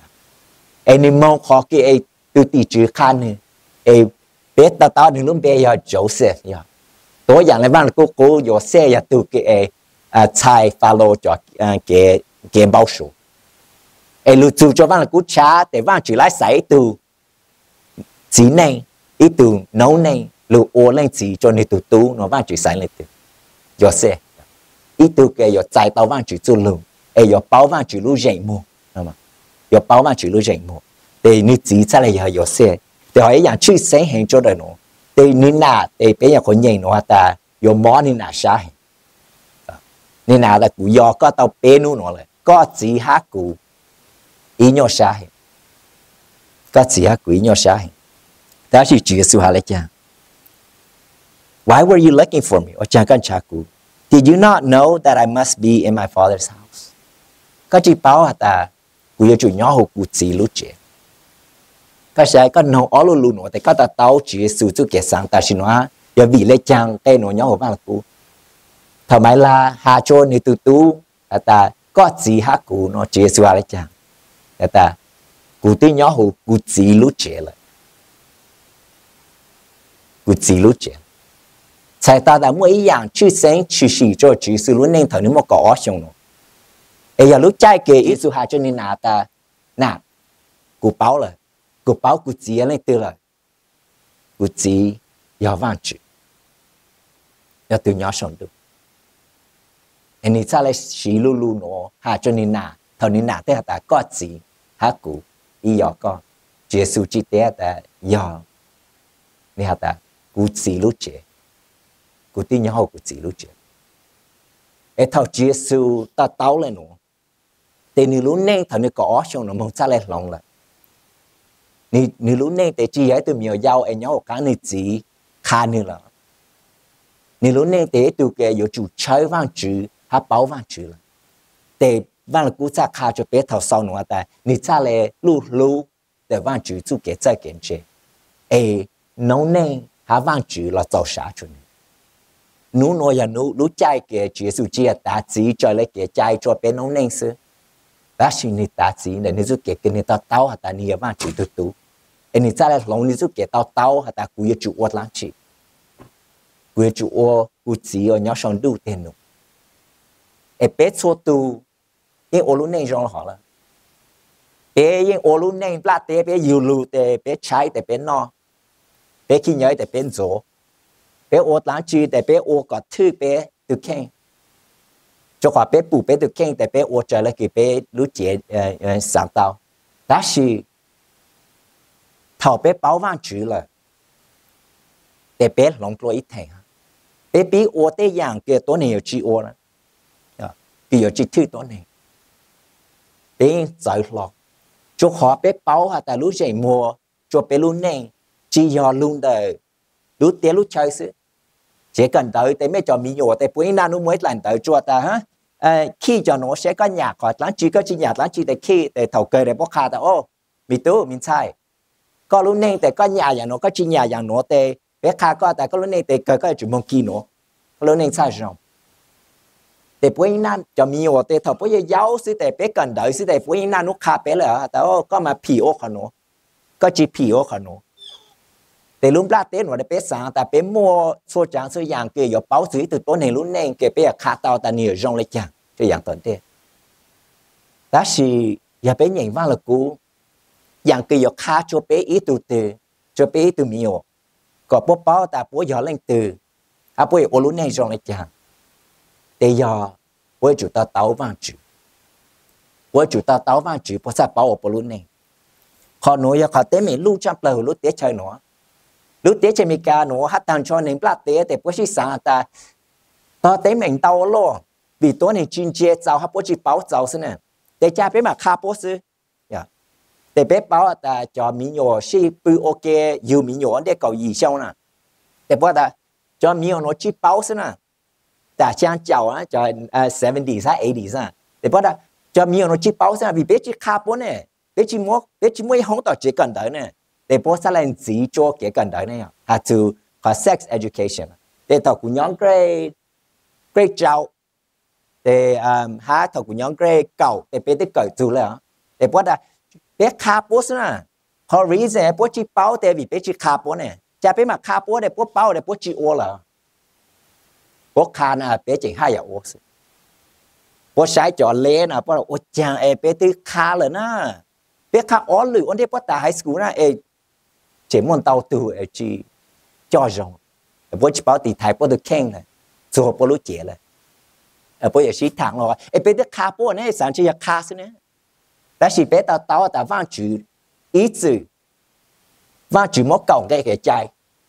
anh mong khó cái từ tỷ chữ khác này biết ta này lúc bây giờ Joseph ya tối dạng này bạn là cô Joseph ya từ cái sai Pharaoh cho cái bao số lúc từ cho bạn là cô cha để bạn chỉ lái sải từ chỉ này ý từ nấu này lu ô lên chỉ cho nên tụi tú nó vang chữ sai lên từ, giờ xe, ít từ cái giờ trái tàu vang chữ cho lu, giờ bao vang chữ lu dậy mù, đúng không? Giờ bao vang chữ lu dậy mù, để ni chỉ ra lại giờ xe, để hỏiอย่างchữ sáng hiện cho đời nó, để ni nà để bây giờ con nhìn nó ta, giờ mỏ ni nà sai, ni nà là cụ giờ có tàu bé nó lại, có chỉ hát cụ, ý nhau sai, có chỉ hát cụ ý nhau sai, đó là chữ số hai lại chăng? Why were you looking for me? Did you not know that I must be in my father's house? Các chị bảo hả ta, cụ yêu chủ nhỏ hồ cụ chỉ lúc trẻ. Các chị có nấu ở luôn luôn nữa, thì các ta tao chỉ sử dụng cái sáng ta xin nói, giờ vì lẽ chàng cái nó nhỏ hồ vang là cụ. Thảo mai là hà cho ni tu tu, ta có chỉ hát cụ nó chỉ sử dụng lại chàng. Ta cụ tí nhỏ hồ cụ chỉ lúc trẻ lại. Cụ chỉ lúc trẻ. Tại ta đã mỗi dạng chữ sáng chữ sĩ cho chữ sư luôn nên thở nếu mà có xong nó. Giờ lúc trai kể ý dù hạ cho nên nà, cụ báo cụ chỉ lên từ là, cụ chỉ giờ vang chữ, giờ từ nhỏ xong được. anh ấy ra lại xí lu lu nó hà cho nên nà thằng nên nà thế ta có gì hà cụ ý giờ có Giêsu chỉ thế ta giờ nè hà ta cụ gì lúc chế cụ tin nhau cụ gì lúc chế ấy thằng Giêsu ta tao lên nó để nếu lúc này thằng này có xong nó mong ra lại lòng lại nếu lúc này để chỉ ấy từ nhiều giàu anh nhau cái này gì khá nữa là nếu lúc này để từ cái有主chơi vang chữ hà bảo vang chữ là để vang là cú cha khá cho bé thầu sau nữa ta nếu cha lại lu lu để vang chữ chú cái trái kiến chế ấy nấu này hà vang chữ là giàu sáng cho nên nấu nói là nấu trái cái chữ số chia ta chỉ cho lại cái trái cho bé nấu này xứ đó là người ta chỉ để nếu cái người ta tao hà ta nhiều vang chữ tu anh cha lại lòng nếu cái tao hà ta cú yêu chủ ớt lắm chị quê chủ ô cú chỉ ở nhau sống đủ tiền nữa, em bé số tu, những ô lúc này rồi họ là, bé những ô lúc này lát té bé yêu lu té bé trái té bé no, bé khi nhớ té bé dỗ, bé ô lãng chi té bé ô có thứ bé được khen, cho họ bé bù bé được khen té bé ô trở lại cái bé lúc chế sáng tạo, đó là thảo bé bảo vang chữ là, té bé lòng tôi ít thành bé bí ô tế dạng kia tối này chỉ ô đó, bây chỉ thứ tối này, bé giải lọc, cho họ bé bảo hà ta lúc chạy mua, cho bé lúc này chỉ do luôn đời, lúc té lúc chơi xí, chỉ cần tới té mấy cho mình nhổ té bữa nay nó mới làm tới cho ta ha, khi cho nó sẽ có nhạc hoặc láng chỉ có chỉ nhạc láng chỉ để khi để thầu cười để bóc khá ta ô, mình tú mình sai, có lúc này té có nhà dạng nó có chỉ nhà dạng nó té bé khá có tại có lúc này té cười có chỉ mong kỳ nó lúc này sai rồi để bữa nay cho mình ở để thầu bữa giáo sĩ để bé cần đợi sĩ để bữa nay nó khá bé là tao có mà phi ô khẩn nó có chỉ phi ô khẩn nó để lúc ra tết nó để bé sáng tại bé mua số trang số dạng kia có báo sĩ từ tối này lúc này kia bé khá tao tại nhiều rong lấy chàng cho dạng tuần thế đó là giờ bé nhìn vào là cũ dạng kia có khá cho bé ít từ cho bé ít từ nhiều có bố báo tại bố giờ lên từ bố ở lúc này rong lấy chàng để giờ bố chủ ta tao vang chữ bố chủ ta tao vang chữ bố sa bảo ở lúc này họ nói họ tới mình lưu trong lời lúc tết chơi nó lúc tết chơi mình cả nó hát tàn cho nên plát tết để bố chỉ sáng ta tới mình tao lo vì tối này chuyên chế giàu hát bố chỉ bảo giàu thế này để cha bé mà khá bố sư để bé bảo ta cho mình nhỏ si bự ok yêu mình nhỏ để cầu gì xong nè để bố ta cho mình nó chỉ bảo thế nè ta trang chào á cho 70s 80s để bắt đầu cho mình nó chỉ bảo sao vì bé chỉ khá bố nè bé chỉ mua không tao chỉ cần đấy nè để bố sao lại chỉ cho cái cần đấy này ha to có sex education để tao cũng nhóm grade chào để ha tao cũng nhóm grade cầu để bé tới cởi từ là để bắt đầu bé khá bố nè họ reason bố chỉ bảo để vì bé chỉ khá bố nè cha bé mà khá bố để bố bảo để bố chỉ ô là bố khá nè bé chỉ hai giờ ô bố sai cho lẽ nè bố ô chàng bé tư khá rồi nè bé khá ó lử ổn đấy bố ta high school nè chỉ muốn tàu từ chỉ cho rong bố chỉ bảo thì thầy bố được khen này rồi bố lúc trẻ là bố giờ chỉ thẳng rồi bé tư khá bố này sáng chỉ khá xí nè đó là bé tao ta vang chữ ý chữ vang chữ mỗi cầu cái trái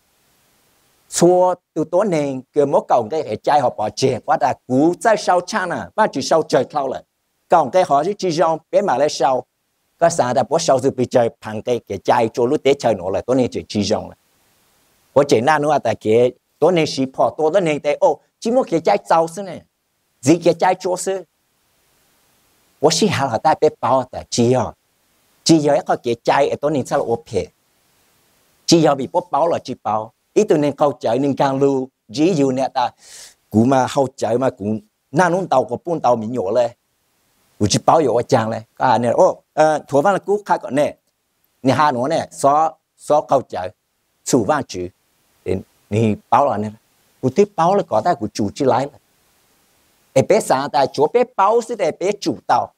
xua từ tối này cái mỗi cầu cái trái họ bỏ chè quá đã cú在烧餐啊把只烧trời thao lại cầu cái họ chỉ rong bé mà lại烧có sáng đã bỏ烧từ bị trời bằng cái trái cho lúc tết trời nọ lại tối nay chỉ rong lại có chuyện nào nữa tại cái tối nay chỉ bỏ tối nay tại ô chỉ một cái trái rau xí này gì cái trái chua xí 我是下来带别包的，只要一個嘅債，多年出嚟我撇，只要被我包了只包，呢度你夠仔你càng lưu，只要你ta，古嘛後仔嘛古，那侬到個半到面咗咧，我只包有我講咧，啊你哦，台灣嘅股開個呢，你下我呢，所夠仔，處翻住，你包了呢，我啲包了搞到我住起來了。 để bé sáng ta chỗ bé bao sẽ để bé chủ đạo,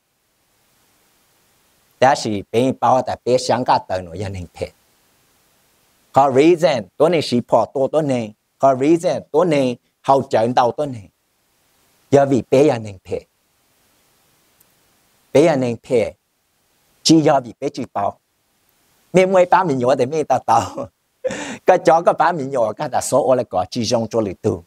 đó là bé bao tại bé sáng cả đời nó gia đình thế, có reason tối nay chỉ bỏ tối này, có reason tối nay hậu trận đầu tối này, giờ vì bé là nên phê chỉ do vì bé chỉ bảo mình mới bán mình nhỏ thì mình ta tao cái chó cái bán mình nhỏ cái ta số ở lại có chỉ dùng cho lịch tu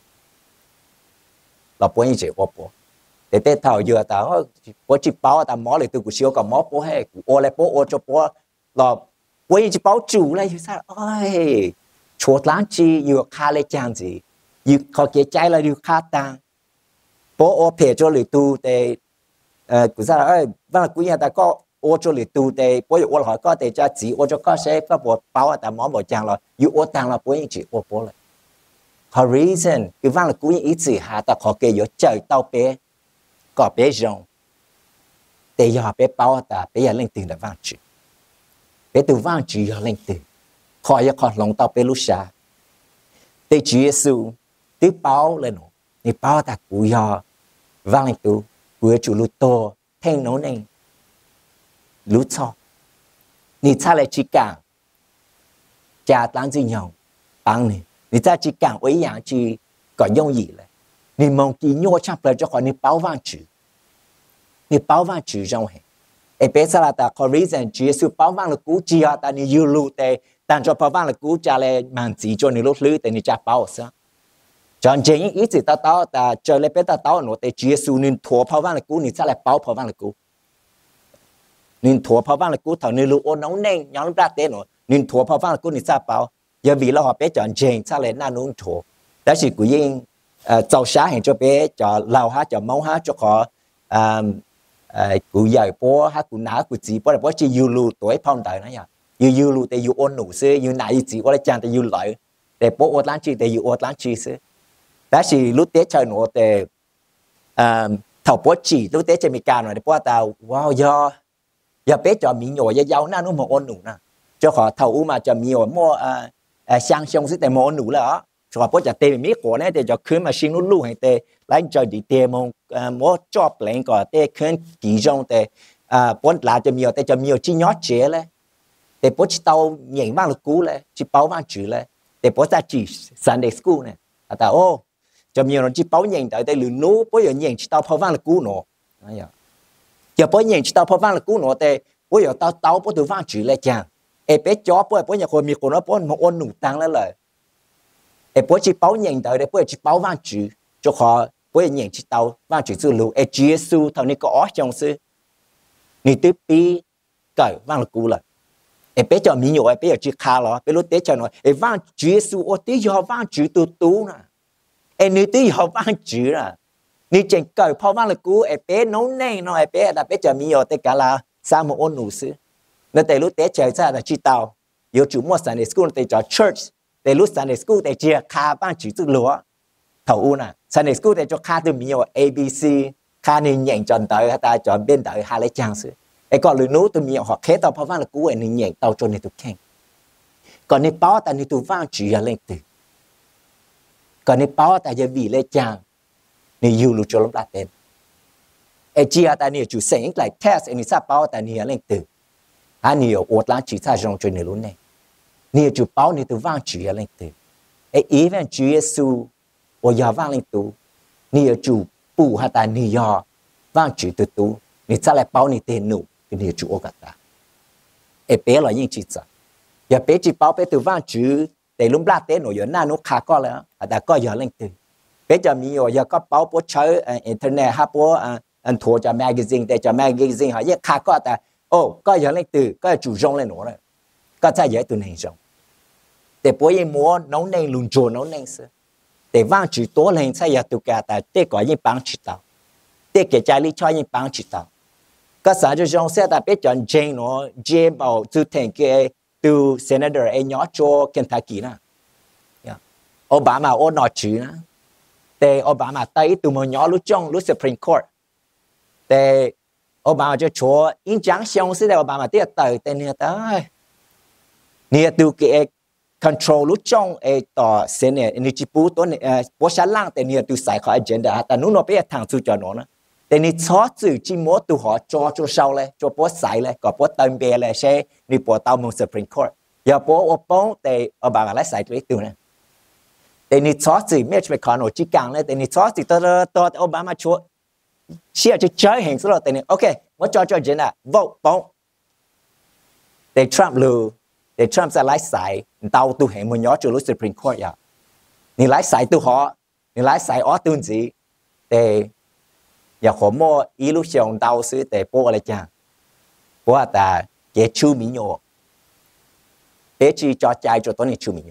là bố như vậy bố để té thầu giờ tao bố chỉ bảo ta mỏ lịch tu của siêu còn mỏ bố hay ở lại bố cho bố là bố chỉ bảo chủ lại sao ơi chuột láng chi yêu khai lại chăng gì yêu khó cái trái là yêu khai tăng bố ở phê cho lịch tu để cũng sao ơi vâng cũng như ta có ô cho lịch tu để bố yêu hỏi có để cho chỉ ô cho có sẽ có bộ bảo ta món bộ chàng là yêu ô tăng là bố như chỉ ô bố lại có reason cái vâng là cũng như ý chỉ hạ ta khó kể yêu trời tao bé có bé rong để giờ bé bảo ta bé giờ lên tiền là vang chữ bé từ vang chữ giờ lên tiền khỏi giờ khỏi lòng tao bé lúc xa để Chúa Giêsu tiếp bảo lên nó để bảo ta cũng giờ vang lên tu của chủ lụt to thanh nó này lụt cho你差来去讲家当子用帮你再去讲为样去搞用意了你梦见我差不多就和你包完住你包完住上去诶别说了的 reason 主要是包完了股只要但你有路的但就包完了股价来满足就你路路的你再包上chọn chế những ý chỉ tao ta chờ lấy bé tao nó để chia sẻ nên thua phao vang là cú nên sẽ lại bao phao vang là cú nên thua phao vang là cú thằng nên lu ôn nóng nên nhóm ra té nó nên thua phao vang là cú nên sẽ bao giờ vì là họ bé chọn chế sẽ lại na nung thua đó là cú yên giàu sáng hiện cho bé cho lao hát cho máu hát cho họ cú dạy bố hát cú ná cú chỉ bố là bố chỉ yêu lu tuổi phong đời nó nhá yêu lu để yêu ôn nụ xưa yêu nãy chỉ bố là chàng để yêu lợi để bố ôn láng chi để yêu ôn láng chi xưa đó là lúc tết chơi nó để thầu bố chỉ lúc tết chơi mi cà rồi để bố tao wow giờ bé cho mi nhỏ giàu na nó một ôn nụ nè cho họ thầu mà cho mi nhỏ mua sang sông sẽ để một ôn nụ là cho họ bố cho tiền mi của này để cho khơi mà xin nó lu hay để lấy cho đi tiền mua job lên có để khơi kỳ trong để bố là cho mi để cho mi chỉ nhót chế lên để bố chỉ tao nhảy mang lực cú lên chỉ bảo mang chữ lên để bố ra chỉ Sunday school này ta ô cho nhiều nó chỉ bảo nhận tại đây lừa nú bố giờ nhận chỉ tao phao vang là cú nọ giờ bố nhận chỉ tao phao vang là cú nọ để bố giờ tao bố từ vang chữ lại chàng em bé chó bố nhàคนมีคนnó bố một ôn nụ tăng lại lời em bố chỉ bảo nhận tại đây bố chỉ bảo vang chữ cho họ bố giờ nhận chỉ tao vang chữ từ lù em Chúa Giêsu thằng này có ở trong sư người tiếp bi cởi vang là cú lại em bé cho mình nhiều em bé giờ chỉ khá lo bé lúc tết cho nó em vang Chúa Giêsu ở tí giờ vang chữ từ tú nè em nữ tí giờ vang chữ nè nữ chèn cởi phao vang là cú em bé nấu nén nó em bé là bé cho mình nhiều tất cả là sao một ôn nụ sư nên tại lúc tết chơi ra là chỉ tao yêu chủ mua Sunday school tại cho church tại lúc Sunday school tại chia khá vang chữ từ lúa thầu u nè Sunday school tại cho khá từ mình nhiều ABC khá nên nhện chọn tới ta chọn bên tới hai lấy trang sư ai còn lừa nú tụi mình họ khé tao phao vang là cú nên nhện tao cho nên tụi khen còn nên báo ta nên tụi vang chữ là lên từ còn nên báo ta giờ vì lên trang nên yêu lu cho lắm đặt tên ai chia ta nên chủ sáng lại test nên sao báo ta nên lên từ anh nhiều ổn lắm chỉ sao trong chuyện này luôn này nên chủ báo nên tụi vang chữ lên từ ai even Chúa Giêsu ở giờ vang lên từ nên chủ bù hay ta nên giờ vang chữ từ từ nên sao lại báo nên tên nụ nên chủ ở cả ai bé là những chỉ sao giờ bé chỉ báo bé từ vang chữ để lúc lát té nổi giờ na nó khá có là đã có giờ lên từ bây giờ mình giờ có báo bố chơi internet hay bố anh thua cho magazine để cho magazine họ giờ khá có ta ô có giờ lên từ có chủ rong lên nữa rồi có sai giờ từ này rong để bố em mua nấu nên luôn trộn nấu nên sự để vang chữ tối lên sai giờ tụ cả ta để có những bằng chữ tao để cái trái lý cho những bằng chữ tao có sao cho rong sẽ ta biết chọn Jane nó Jane bảo từ thành cái từ senator ấy nhỏ cho Kentucky nè, Obama ở nói chữ nè, để Obama tay từ một nhỏ lúc trong lúc Supreme Court, để Obama cho in trang xong sẽ để Obama tiếp tới để nè tới, nè từ cái control lúc trong ấy tòa Senate, nè chỉ bố tôi nè bố sáng lang để nè từ sai khỏi agenda,แต่นู้นเราไปทางสู่จอnó nè, để nè chó chữ chỉ muốn từ họ cho sauเลยcho bố saiเลยก็bốเติมเบเลยใช่นี่บố tao mong Supreme Court giờ bố ở bóng để Obama lại sai cái từ này แต่นี่ซอสสิไม่ใช่ขอนอจิกังเลยแต่นี่ซอสสิตัวโอบามาชัวเชื่อจะเจอเห็นสุดแต่นี่โอเคว่าจอเจนอ่ะโหวตป้องแต่ทรัมป์รู้แต่ทรัมป์จะไล่สายเตาตัวเห็นมันย้อนจุลุสุพรีมคอร์ตอย่างนี่ไล่สายตัวhọนี่ไล่สายอ๋อตัวจีแต่อย่าขอโม่อีลูกเชียงเตาซื้อแต่โป้อะไรจังเพราะว่าแต่เกชูมิโยเอจีจอใจจตัวนี้ชูมิโย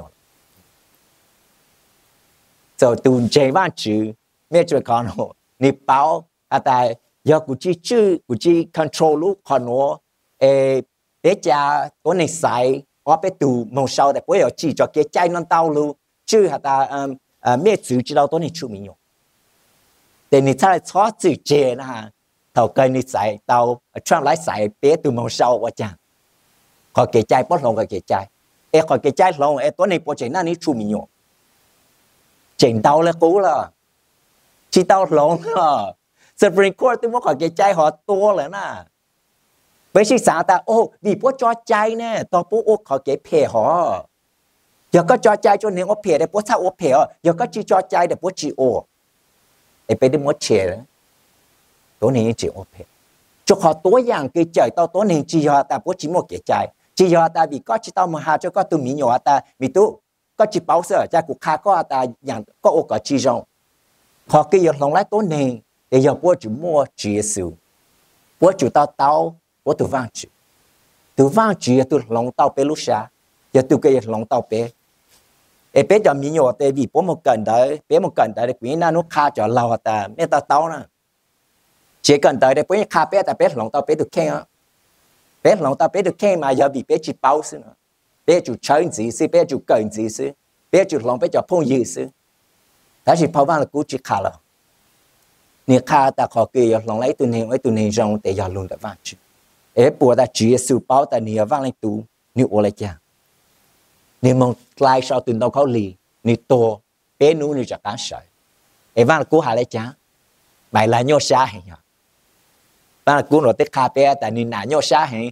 จะตูนเจวันจือไม่ช่วยขอนอนี่เป้าแต่ยากูจีชื่อกูจี control ลูกขอนอเอจ่าตัวนี้ใส่ว่าไปตูมองเสาแต่พอ要จีจะเกใจนั่นเตาลูชื่อแต่ไม่จือจีเราตัวนี้ชูมิโยแต่นี่ถ้าชอบจือเจนะฮะเท่ากันนี่ใส่เตาช่างไล่ใส่เป๊ะตูมองเสาว่าจังขอเกใจป้อนลงกับเกใจขอเกใจลงตัวนี้พอใจนั่นนี่ชูมิโยเจ๋งเตาแล้วกูล่ะชีเตาลงล่ะสปริงคอร์ตัวมันขอเกใจหอตัวเลยนะไม่ใช่สาแต่โอ้ดีพวกจอใจเนี่ยต่อพวกโอ้ขอเกเพหออย่าก็จอใจจนเห็นว่าเพได้พวกถ้าโอ้เพอย่าก็จีจอใจแต่พวกจีโอไอไปได้หมดเฉยตัวนี้จีโอเพจะขอตัวอย่างคือเจอตัวนี้จียอแต่พวกจีโมเกใจจียอแต่บีก็จีเตามาหาเจ้าก็ตัวมีหยอแต่มีตู้ก็จีเป้าเสือจากกุคาก็แต่อย่างก็โอกาสจีจงพอกี่หยดลงไล่ตัวนี้เดี๋ยวพวกจีโมจีสูพวกจีเตาพวกตัวว่างจีตัวลงเตาเปลุชาอย่าตัวก็อย่าลงเตาเปเอเปจะมีหยดแต่บีพวกมันกันได้เปมันกันได้กุยน่านุคาจะเราแต่ไม่เตานะเชื่อกันได้แต่พวกคาเปแต่เปลงเตาเปตัวแข็งเปลงเตาเปตัวแข็งมาอย่าบีเปจีเป้าสินะเปจูเชิญจีสิเปจูเกินจีสิเปจูลงเปจะพุ่งยืสิแต่สิพอว่าเรากูจีขาละเนี่ยขาแต่ขอเกี่ยวลงไล่ตัวนี้ไว้ตัวนี้จงแต่อย่าลงแต่ว่าจีปวดแต่จีสูบเป้าแต่เนี่ยว่าไล่ตัวนี่อะไรจ้ะเนี่ยมองไล่ชาวตุนเราเขาลีนี่ตัวเปนู้นี่จะการใช้ว่ากูหาอะไรจ้ะไม่ละโยชาเห็นว่ากูเราติดคาเปแต่นี่หนาโยชาเห็น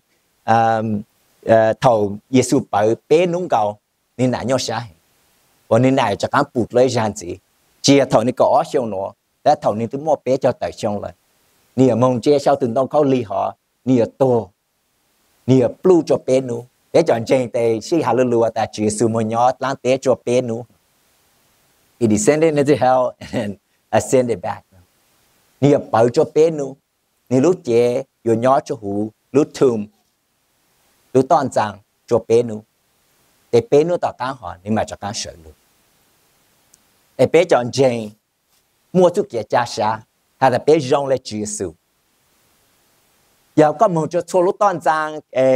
thầu Giêsu bảo bé nung cầu nên nãy nhau sai, còn nên này chắc chắn bụt lấy gian gì, chia thầu này có siêu nó, đã thầu này tôi mua bé cho tài xong rồi, nhiều mong chia sau từng đôngเขาly họ, nhiều to, nhiều blue cho bé nu, bé chọn chơi thì si hà lùa ta chỉ Giêsu mua nhỏ láng té cho bé nu, he descended into hell and ascended back, nhiều bảo cho bé nu, nhiều lúc chơi nhiều nhỏ cho hú, lúc thùng lúc toàn rằng cho bé nu, để bé nu tạo cá họ nhưng mà cho cá sợ luôn, để bé chọn chơi mua chút kia cha sa, hay là bé rong lên chữ sự, giờ có một chỗ lúc toàn rằng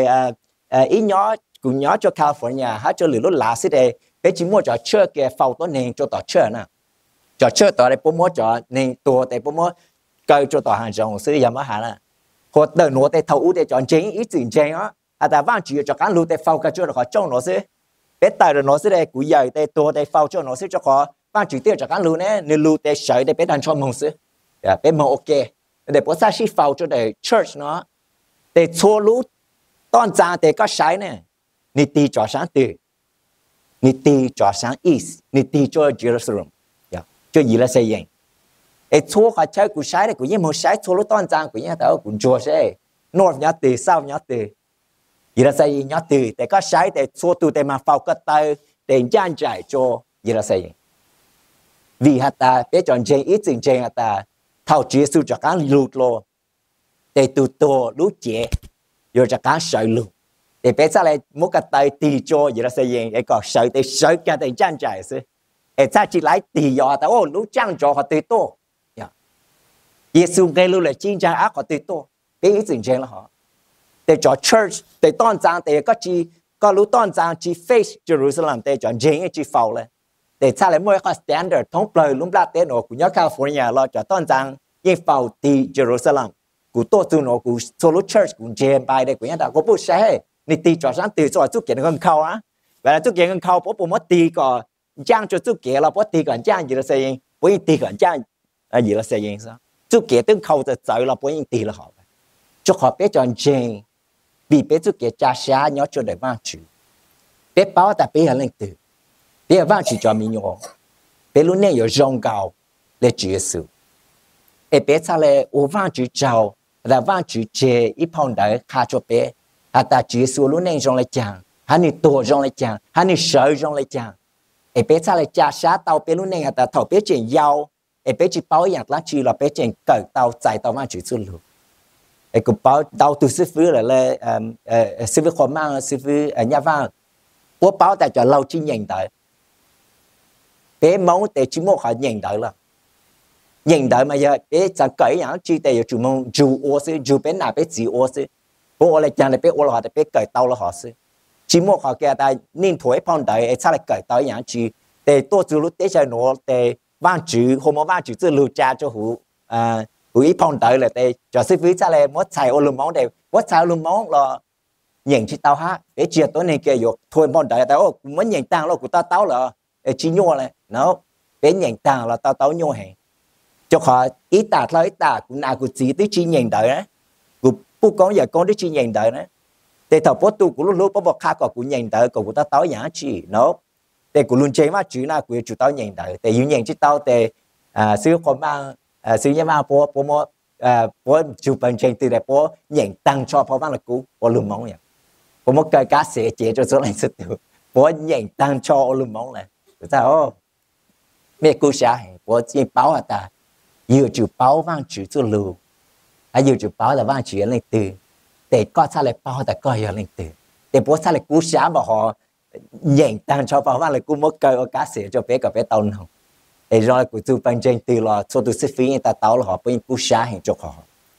ý nhỏ cũng nhỏ cho California, hay cho lúc lạ xí đây, bé chỉ mua cho chơi kia phaoตัวนึงchoต่อchơi nè, cho chơiต่อđây bố mua choนึงตัวแต่bố mua cây choต่อhàng rong xí giờ mà hả nè, hoặc đợt nữa để thầu để chọn chơi ý chuyện chơi á.แต่ว่างจีจะการรู้แต่เฝ้าก็ช่วยขอจ้องหน่อยสิเป็ดตายแล้วหน่อยสิได้กุยใหญ่แต่ตัวแต่เฝ้าจ้องหน่อยสิจะขอว่างจีเตี้ยจากการรู้เนี่ยนี่รู้แต่เฉยแต่เป็ดดันชอบมองสิเป็ดมองโอเคแต่พอซาชิเฝ้าจะได้ church เนาะแต่ชัวรู้ตอนจางแต่ก็ใช้เนี่ยนี่ตีจ่อช้างตีนี่ตีจ่อช้าง east นี่ตีจ่อ Jerusalem จ่อยีราเซียงไอ้ชัวเขาใช้กูใช้แต่กูยังไม่ใช้ชัวรู้ตอนจางกูยังแต่ว่ากูจ่อใช่ north เนี่ยตี south เนี่ยตียีราเซียงตีแต่ก็ใช้แต่ชัวตัวแต่มาเฝ้าก็ตายแต่ย่านใจโจยีราเซียงวิหัตตาเป็นจอนเจงอีจริงเจงหัตตาเท่าจีสุจากการลุดโลแต่ตัวโตรู้เจอยู่จากการใช้ลุดแต่เป็นอะไรมุกตายตีโจยีราเซียงไอ้ก็ใช้แต่ใช้กันแต่ย่านใจสิไอ้ถ้าจีไล่ตียอแต่โอ้รู้จ้างโจเขาตีโตเยซูเกลูเลยจริงจังอ่ะเขาตีโตเป็นอีจริงเจงแล้วเหรอแต่จอ church แต่ต้นจางแต่ก็รู้ต้นจางจี face Jerusalem แต่จอ เจงจี fall เลยแต่ถ้าเลยมั่วก็ standard ท้องเปลือยลุ่มลาดเต้นอกูย้อนแคลิฟอร์เนียเราจอต้นจางยิ่ง fall ตี Jerusalem กูโตตุนอกูโซลู church กูเจมไปได้กูยังแต่กูพูดใช่นี่ตีจอฉันตีจอจุกเกียรเงินเข้าอ่ะเวลาจุกเกียรเงินเข้าปุ๊บผมว่าตีก่อนจ้างจอจุกเกียรเราปุ๊บตีก่อนจ้างยีราเซียงปุ๊บยังตีก่อนจ้างยีราเซียงซะจุกเกียรตึ้งเข้าจะใจเราปุ๊บยังตีแล้วหอบจุกขอเป๊ะจอเจงvì bé chú kia cha xa nhớ cho đời vang chữ bé bảo ta bé là linh tử bé vang chữ cho mình nhổ bé lúc này có rong gạo để Chúa Giêsu bé cha là ô vang Chúa chào là vang Chúa chế ít phong đời khá cho bé ta Chúa Giêsu lúc này rong lại chàng hắn đi tổ rong lại chàng hắn đi sợ rong lại chàng bé cha là cha sát tàu bé lúc này ta thầu bé chuyện giàu bé chỉ bảoอย่างlá chỉ là bé chuyện cởi tàu chạy tàu vang Chúa Giêsu luôn cũng bảo tàu từ sư phụ là sư phụ khó mang sư phụ nhà vang bố bảo tại cho lâu chỉ nhận tới bé mong để chỉ một họ nhận tới là nhận tới mà giờ bé chẳng cởiอย่างchỉ để chủ mong chủ ô sư chủ bé nào bé chỉ ô sư bố lại chẳng là bé ô là họ để bé cởi tàu là họ sư chỉ một họ kia ta nên thổi phong đời sao lại cởi tàuอย่างchỉ để tôi chủ lúc để cho nó để vang chủ hôm vang chủ tự lưu cha cho hữu hữu phong đời là để cho sư phụ sao lại mất xài ô lùm mong để mất xài lùm mong là nhận chỉ tao ha để chia tối nay kia dục thôi phong đời tao muốn nhận tăng lo của tao tao là chỉ nhua này nó để nhận tăng là tao nhua hẹn cho họ ý ta thôi ta cũng nào cũng chỉ tới chỉ nhận đời đấy cũng不講嘢講啲只認得咧，地頭波都古碌波卡個古認得，個古得刀嘢住，no，地古亂正嘛住啦，古住刀認得，地要認知刀地少個嘛少一嘛波麼波做本正對嚟波認當錯破翻嚟古波亂懵人，波麼計假寫借咗咗嚟識到，波認當錯我亂懵嚟，就係哦咩故事啊？波只包啊ta，要就包翻住咗路。yêu chụp báo là vang chuyện lên từ để có sao lại báo tại coi giờ lên từ để bố sao lại cú sáng mà họ nhận tăng cho báo vang lại cú mất cơ cá sể cho bé tàu nào để rồi của tu bằng trên từ là số tu sĩ phí người ta tàu là họ bên cú sáng hình cho họ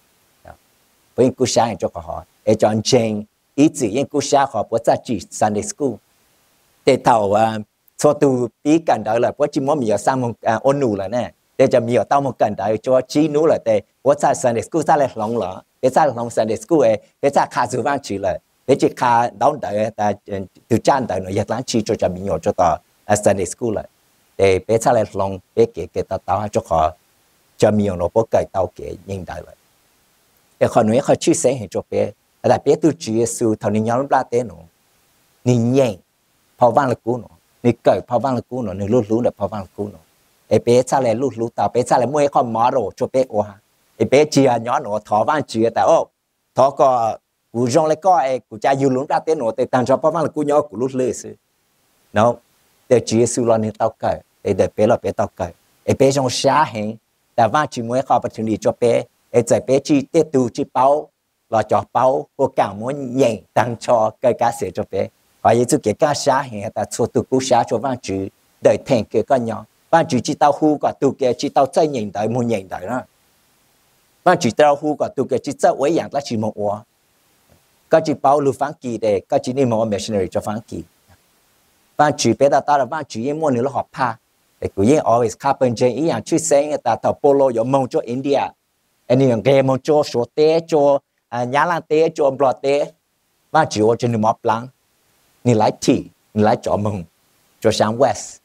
bên cú sáng hình cho họ để chọn trên ý chỉ những cú sáng họ bố ra chỉ Sunday school để tàu số tu bí cảnh đó là bố chỉ muốn mình ở sang một ôn nụ là nè để cho nhiều tao một cần đại cho chỉ nú là để bố cha Sunday school ta lại lòng lỡ để cha lòng Sunday school ấy để cha khai dự vang chỉ là để chỉ khai đón đại ta từ trang đại nó giật láng chỉ cho nhiều cho ta Sunday school là để bé cha lại lòng bé kể ta tao cho họ cho nhiều nó bố cởi tao kể nhìn đại lại để họ nói họ chia sẻให้cho bé là bé tu Chúa Giêsu thằng này nhau lắm tế nó nhìn nhẹ phao vang là cú nó nhìn cởi phao vang là cú nó nhìn lú là phao vang là cú nó bé cha lại lú tao bé cha lại mua con mỏ rồi cho bé ô ha bé chia nhỏ nó thọ vang chia tại ô thọ có cú rong lại có cú cha yêu lún ra tên nó tại tăng cho phao vang là cú nhỏ cú lú lư sư nó để Chúa Giêsu lo nên tao cởi để bé là bé tao cởi bé trong xã hiệnแต่ว่าchỉ mua con bắt chước cho bé tại bé chỉ tết tu chỉ bao là cho bao cô càng muốn nhận tăng cho cái cá sấu cho bé và như cái cá xã hiện tại số tu cú xã cho vang chữ để thành cái con nhỏ vang chữ chỉ tao hu cả tu cái chỉ tao chơi nhận đời muốn nhận đời đó vang chữ tao hu cả tu cái chỉ chơi với dạng là chỉ một quả có chỉ bao lưu phán kỳ để có chỉ nên một missionary cho phán kỳ vang chữ bé ta là vang chữ yên muốn nữa là học pa để cứ yên always carpenter ý dạng chuyên sinh người ta thầu polo có mong cho India anh em cái mong cho số tế cho nhà lang tế cho bò tế vang chữ ở trên đường mọc lăng ni lái thị ni lái cho mong cho sang west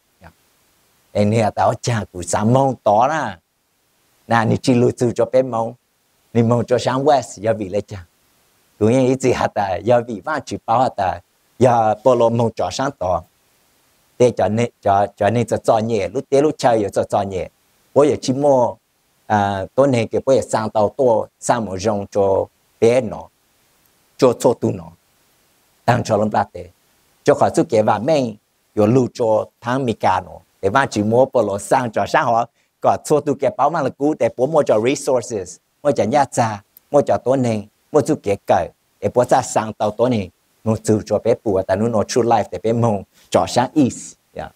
anh em tao cha của sang mong to na nè ni chỉ lưu trữ cho bé mong ni mong cho sang west giờ vì lấy cha cứ yên ý gì hả ta giờ vì vang chữ bảo hả ta giờ polo mong cho sang to để cho nên cho nhẹ lúc té lúc chơi cho nhẹ bố giờ chỉ mua tối nay cái bố giờ sang tàu to sang một dòng cho bé nó cho tu nó đang cho lắm bát để cho họ giúp cái và mình có lưu cho tháng mi cả nó để mà chỉ mua bố lo sang cho sang họ có cho tu cái bảo mang là cũ để bố mua cho resources mua cho nhà cha mua cho tối nay mua giúp cái để bố ra sang tàu tối nay mua giúp cho bé bùa tại nó true life để bé mong cho sang east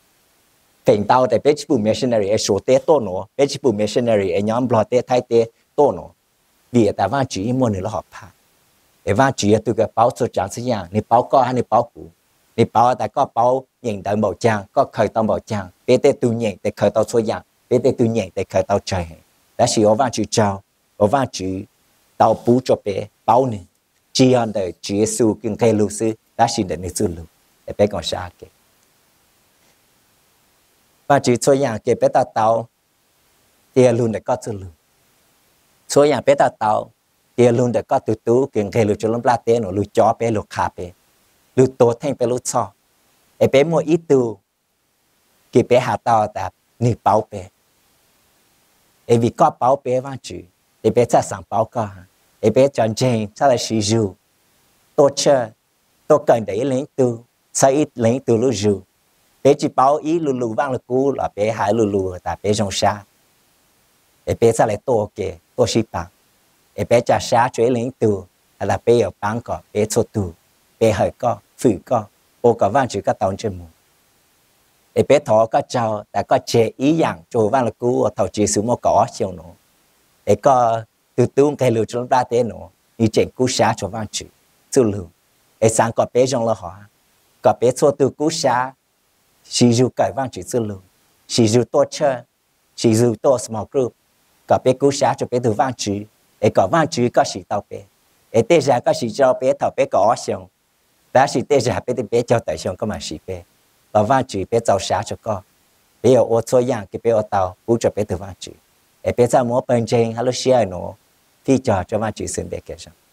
phèn tàu để bé chỉ bù missionary ở số tế to nó bé chỉ bù missionary ở nhóm bò tế thái tế to nó vì tại văn chỉ muốn nữa là học pa để văn chỉ từ cái báo số trạng sự dạng này báo có hay này báo cũ này báo tại có báo nhận tàu bảo trang có khởi tàu bảo trang bé tế tu nhận để khởi tàu số dạng bé tế tu nhận để khởi tàu trời đã chỉ ở văn chỉ chào ở văn chỉ tàu bù cho bé báo này chỉ ăn để Chúa Giêsu kinh cây lưu sư đã chỉ để người sư lưu để bé còn xa kì và chỉ số dạng cái bé ta tàu thì luôn để có tư lưu số dạng bé ta tàu thì luôn để có tự tú kinh cây lưu cho lắm lá té nó lưu chó bé lưu khá bé lưu tổ thanh bé lưu cho bé mua ít tu cái bé hạ tàu ta nị bảo bé ai vì có bảo bé vang chữ ai bé cha sang bảo có ai bé chọn jeng cha là sử dụng tôi chơi tôi cần để lấy từ sai ít lấy từ lúc dù bé chỉ bảo ý lù lù vang là cú là bé hai lù lù ta bé trong xa ai bé cha lại tôi kể tôi chỉ bằng ai bé cha xa chơi lấy từ là bé ở bằng có bé số từ bé hơi có phử có ô có vang chữ các tàu trên mù ai bé thọ có chàoแต่ก็เจอีอย่างโจว่างละกูเท่าจีสูมก็เชียวหนูไอ้ก็từ từ cái lựa chọn ra thế nó như chuyện cú xá cho vang chữ chữ lừaไอ้sáng có bé trong là họ có bé số từ cú xá sử dụng cái vang chữ chữ lừa sử dụng tổ chơi sử dụng tổ small group có bé cú xá cho bé từ vang chữไอ้có vang chữ có sử tao béไอ้tê ra có sử cho bé thảo bé có xiong đã sử tê ra bé thì bé cho tại xiong có mà sử bé và vang chữ bé giàu xá cho con bé ở ô số dạng cái bé ở tàu cú cho bé từ vang chữ ai bé ra mua bên trên hay là share nó phi cho vang chữ xuyên bé kia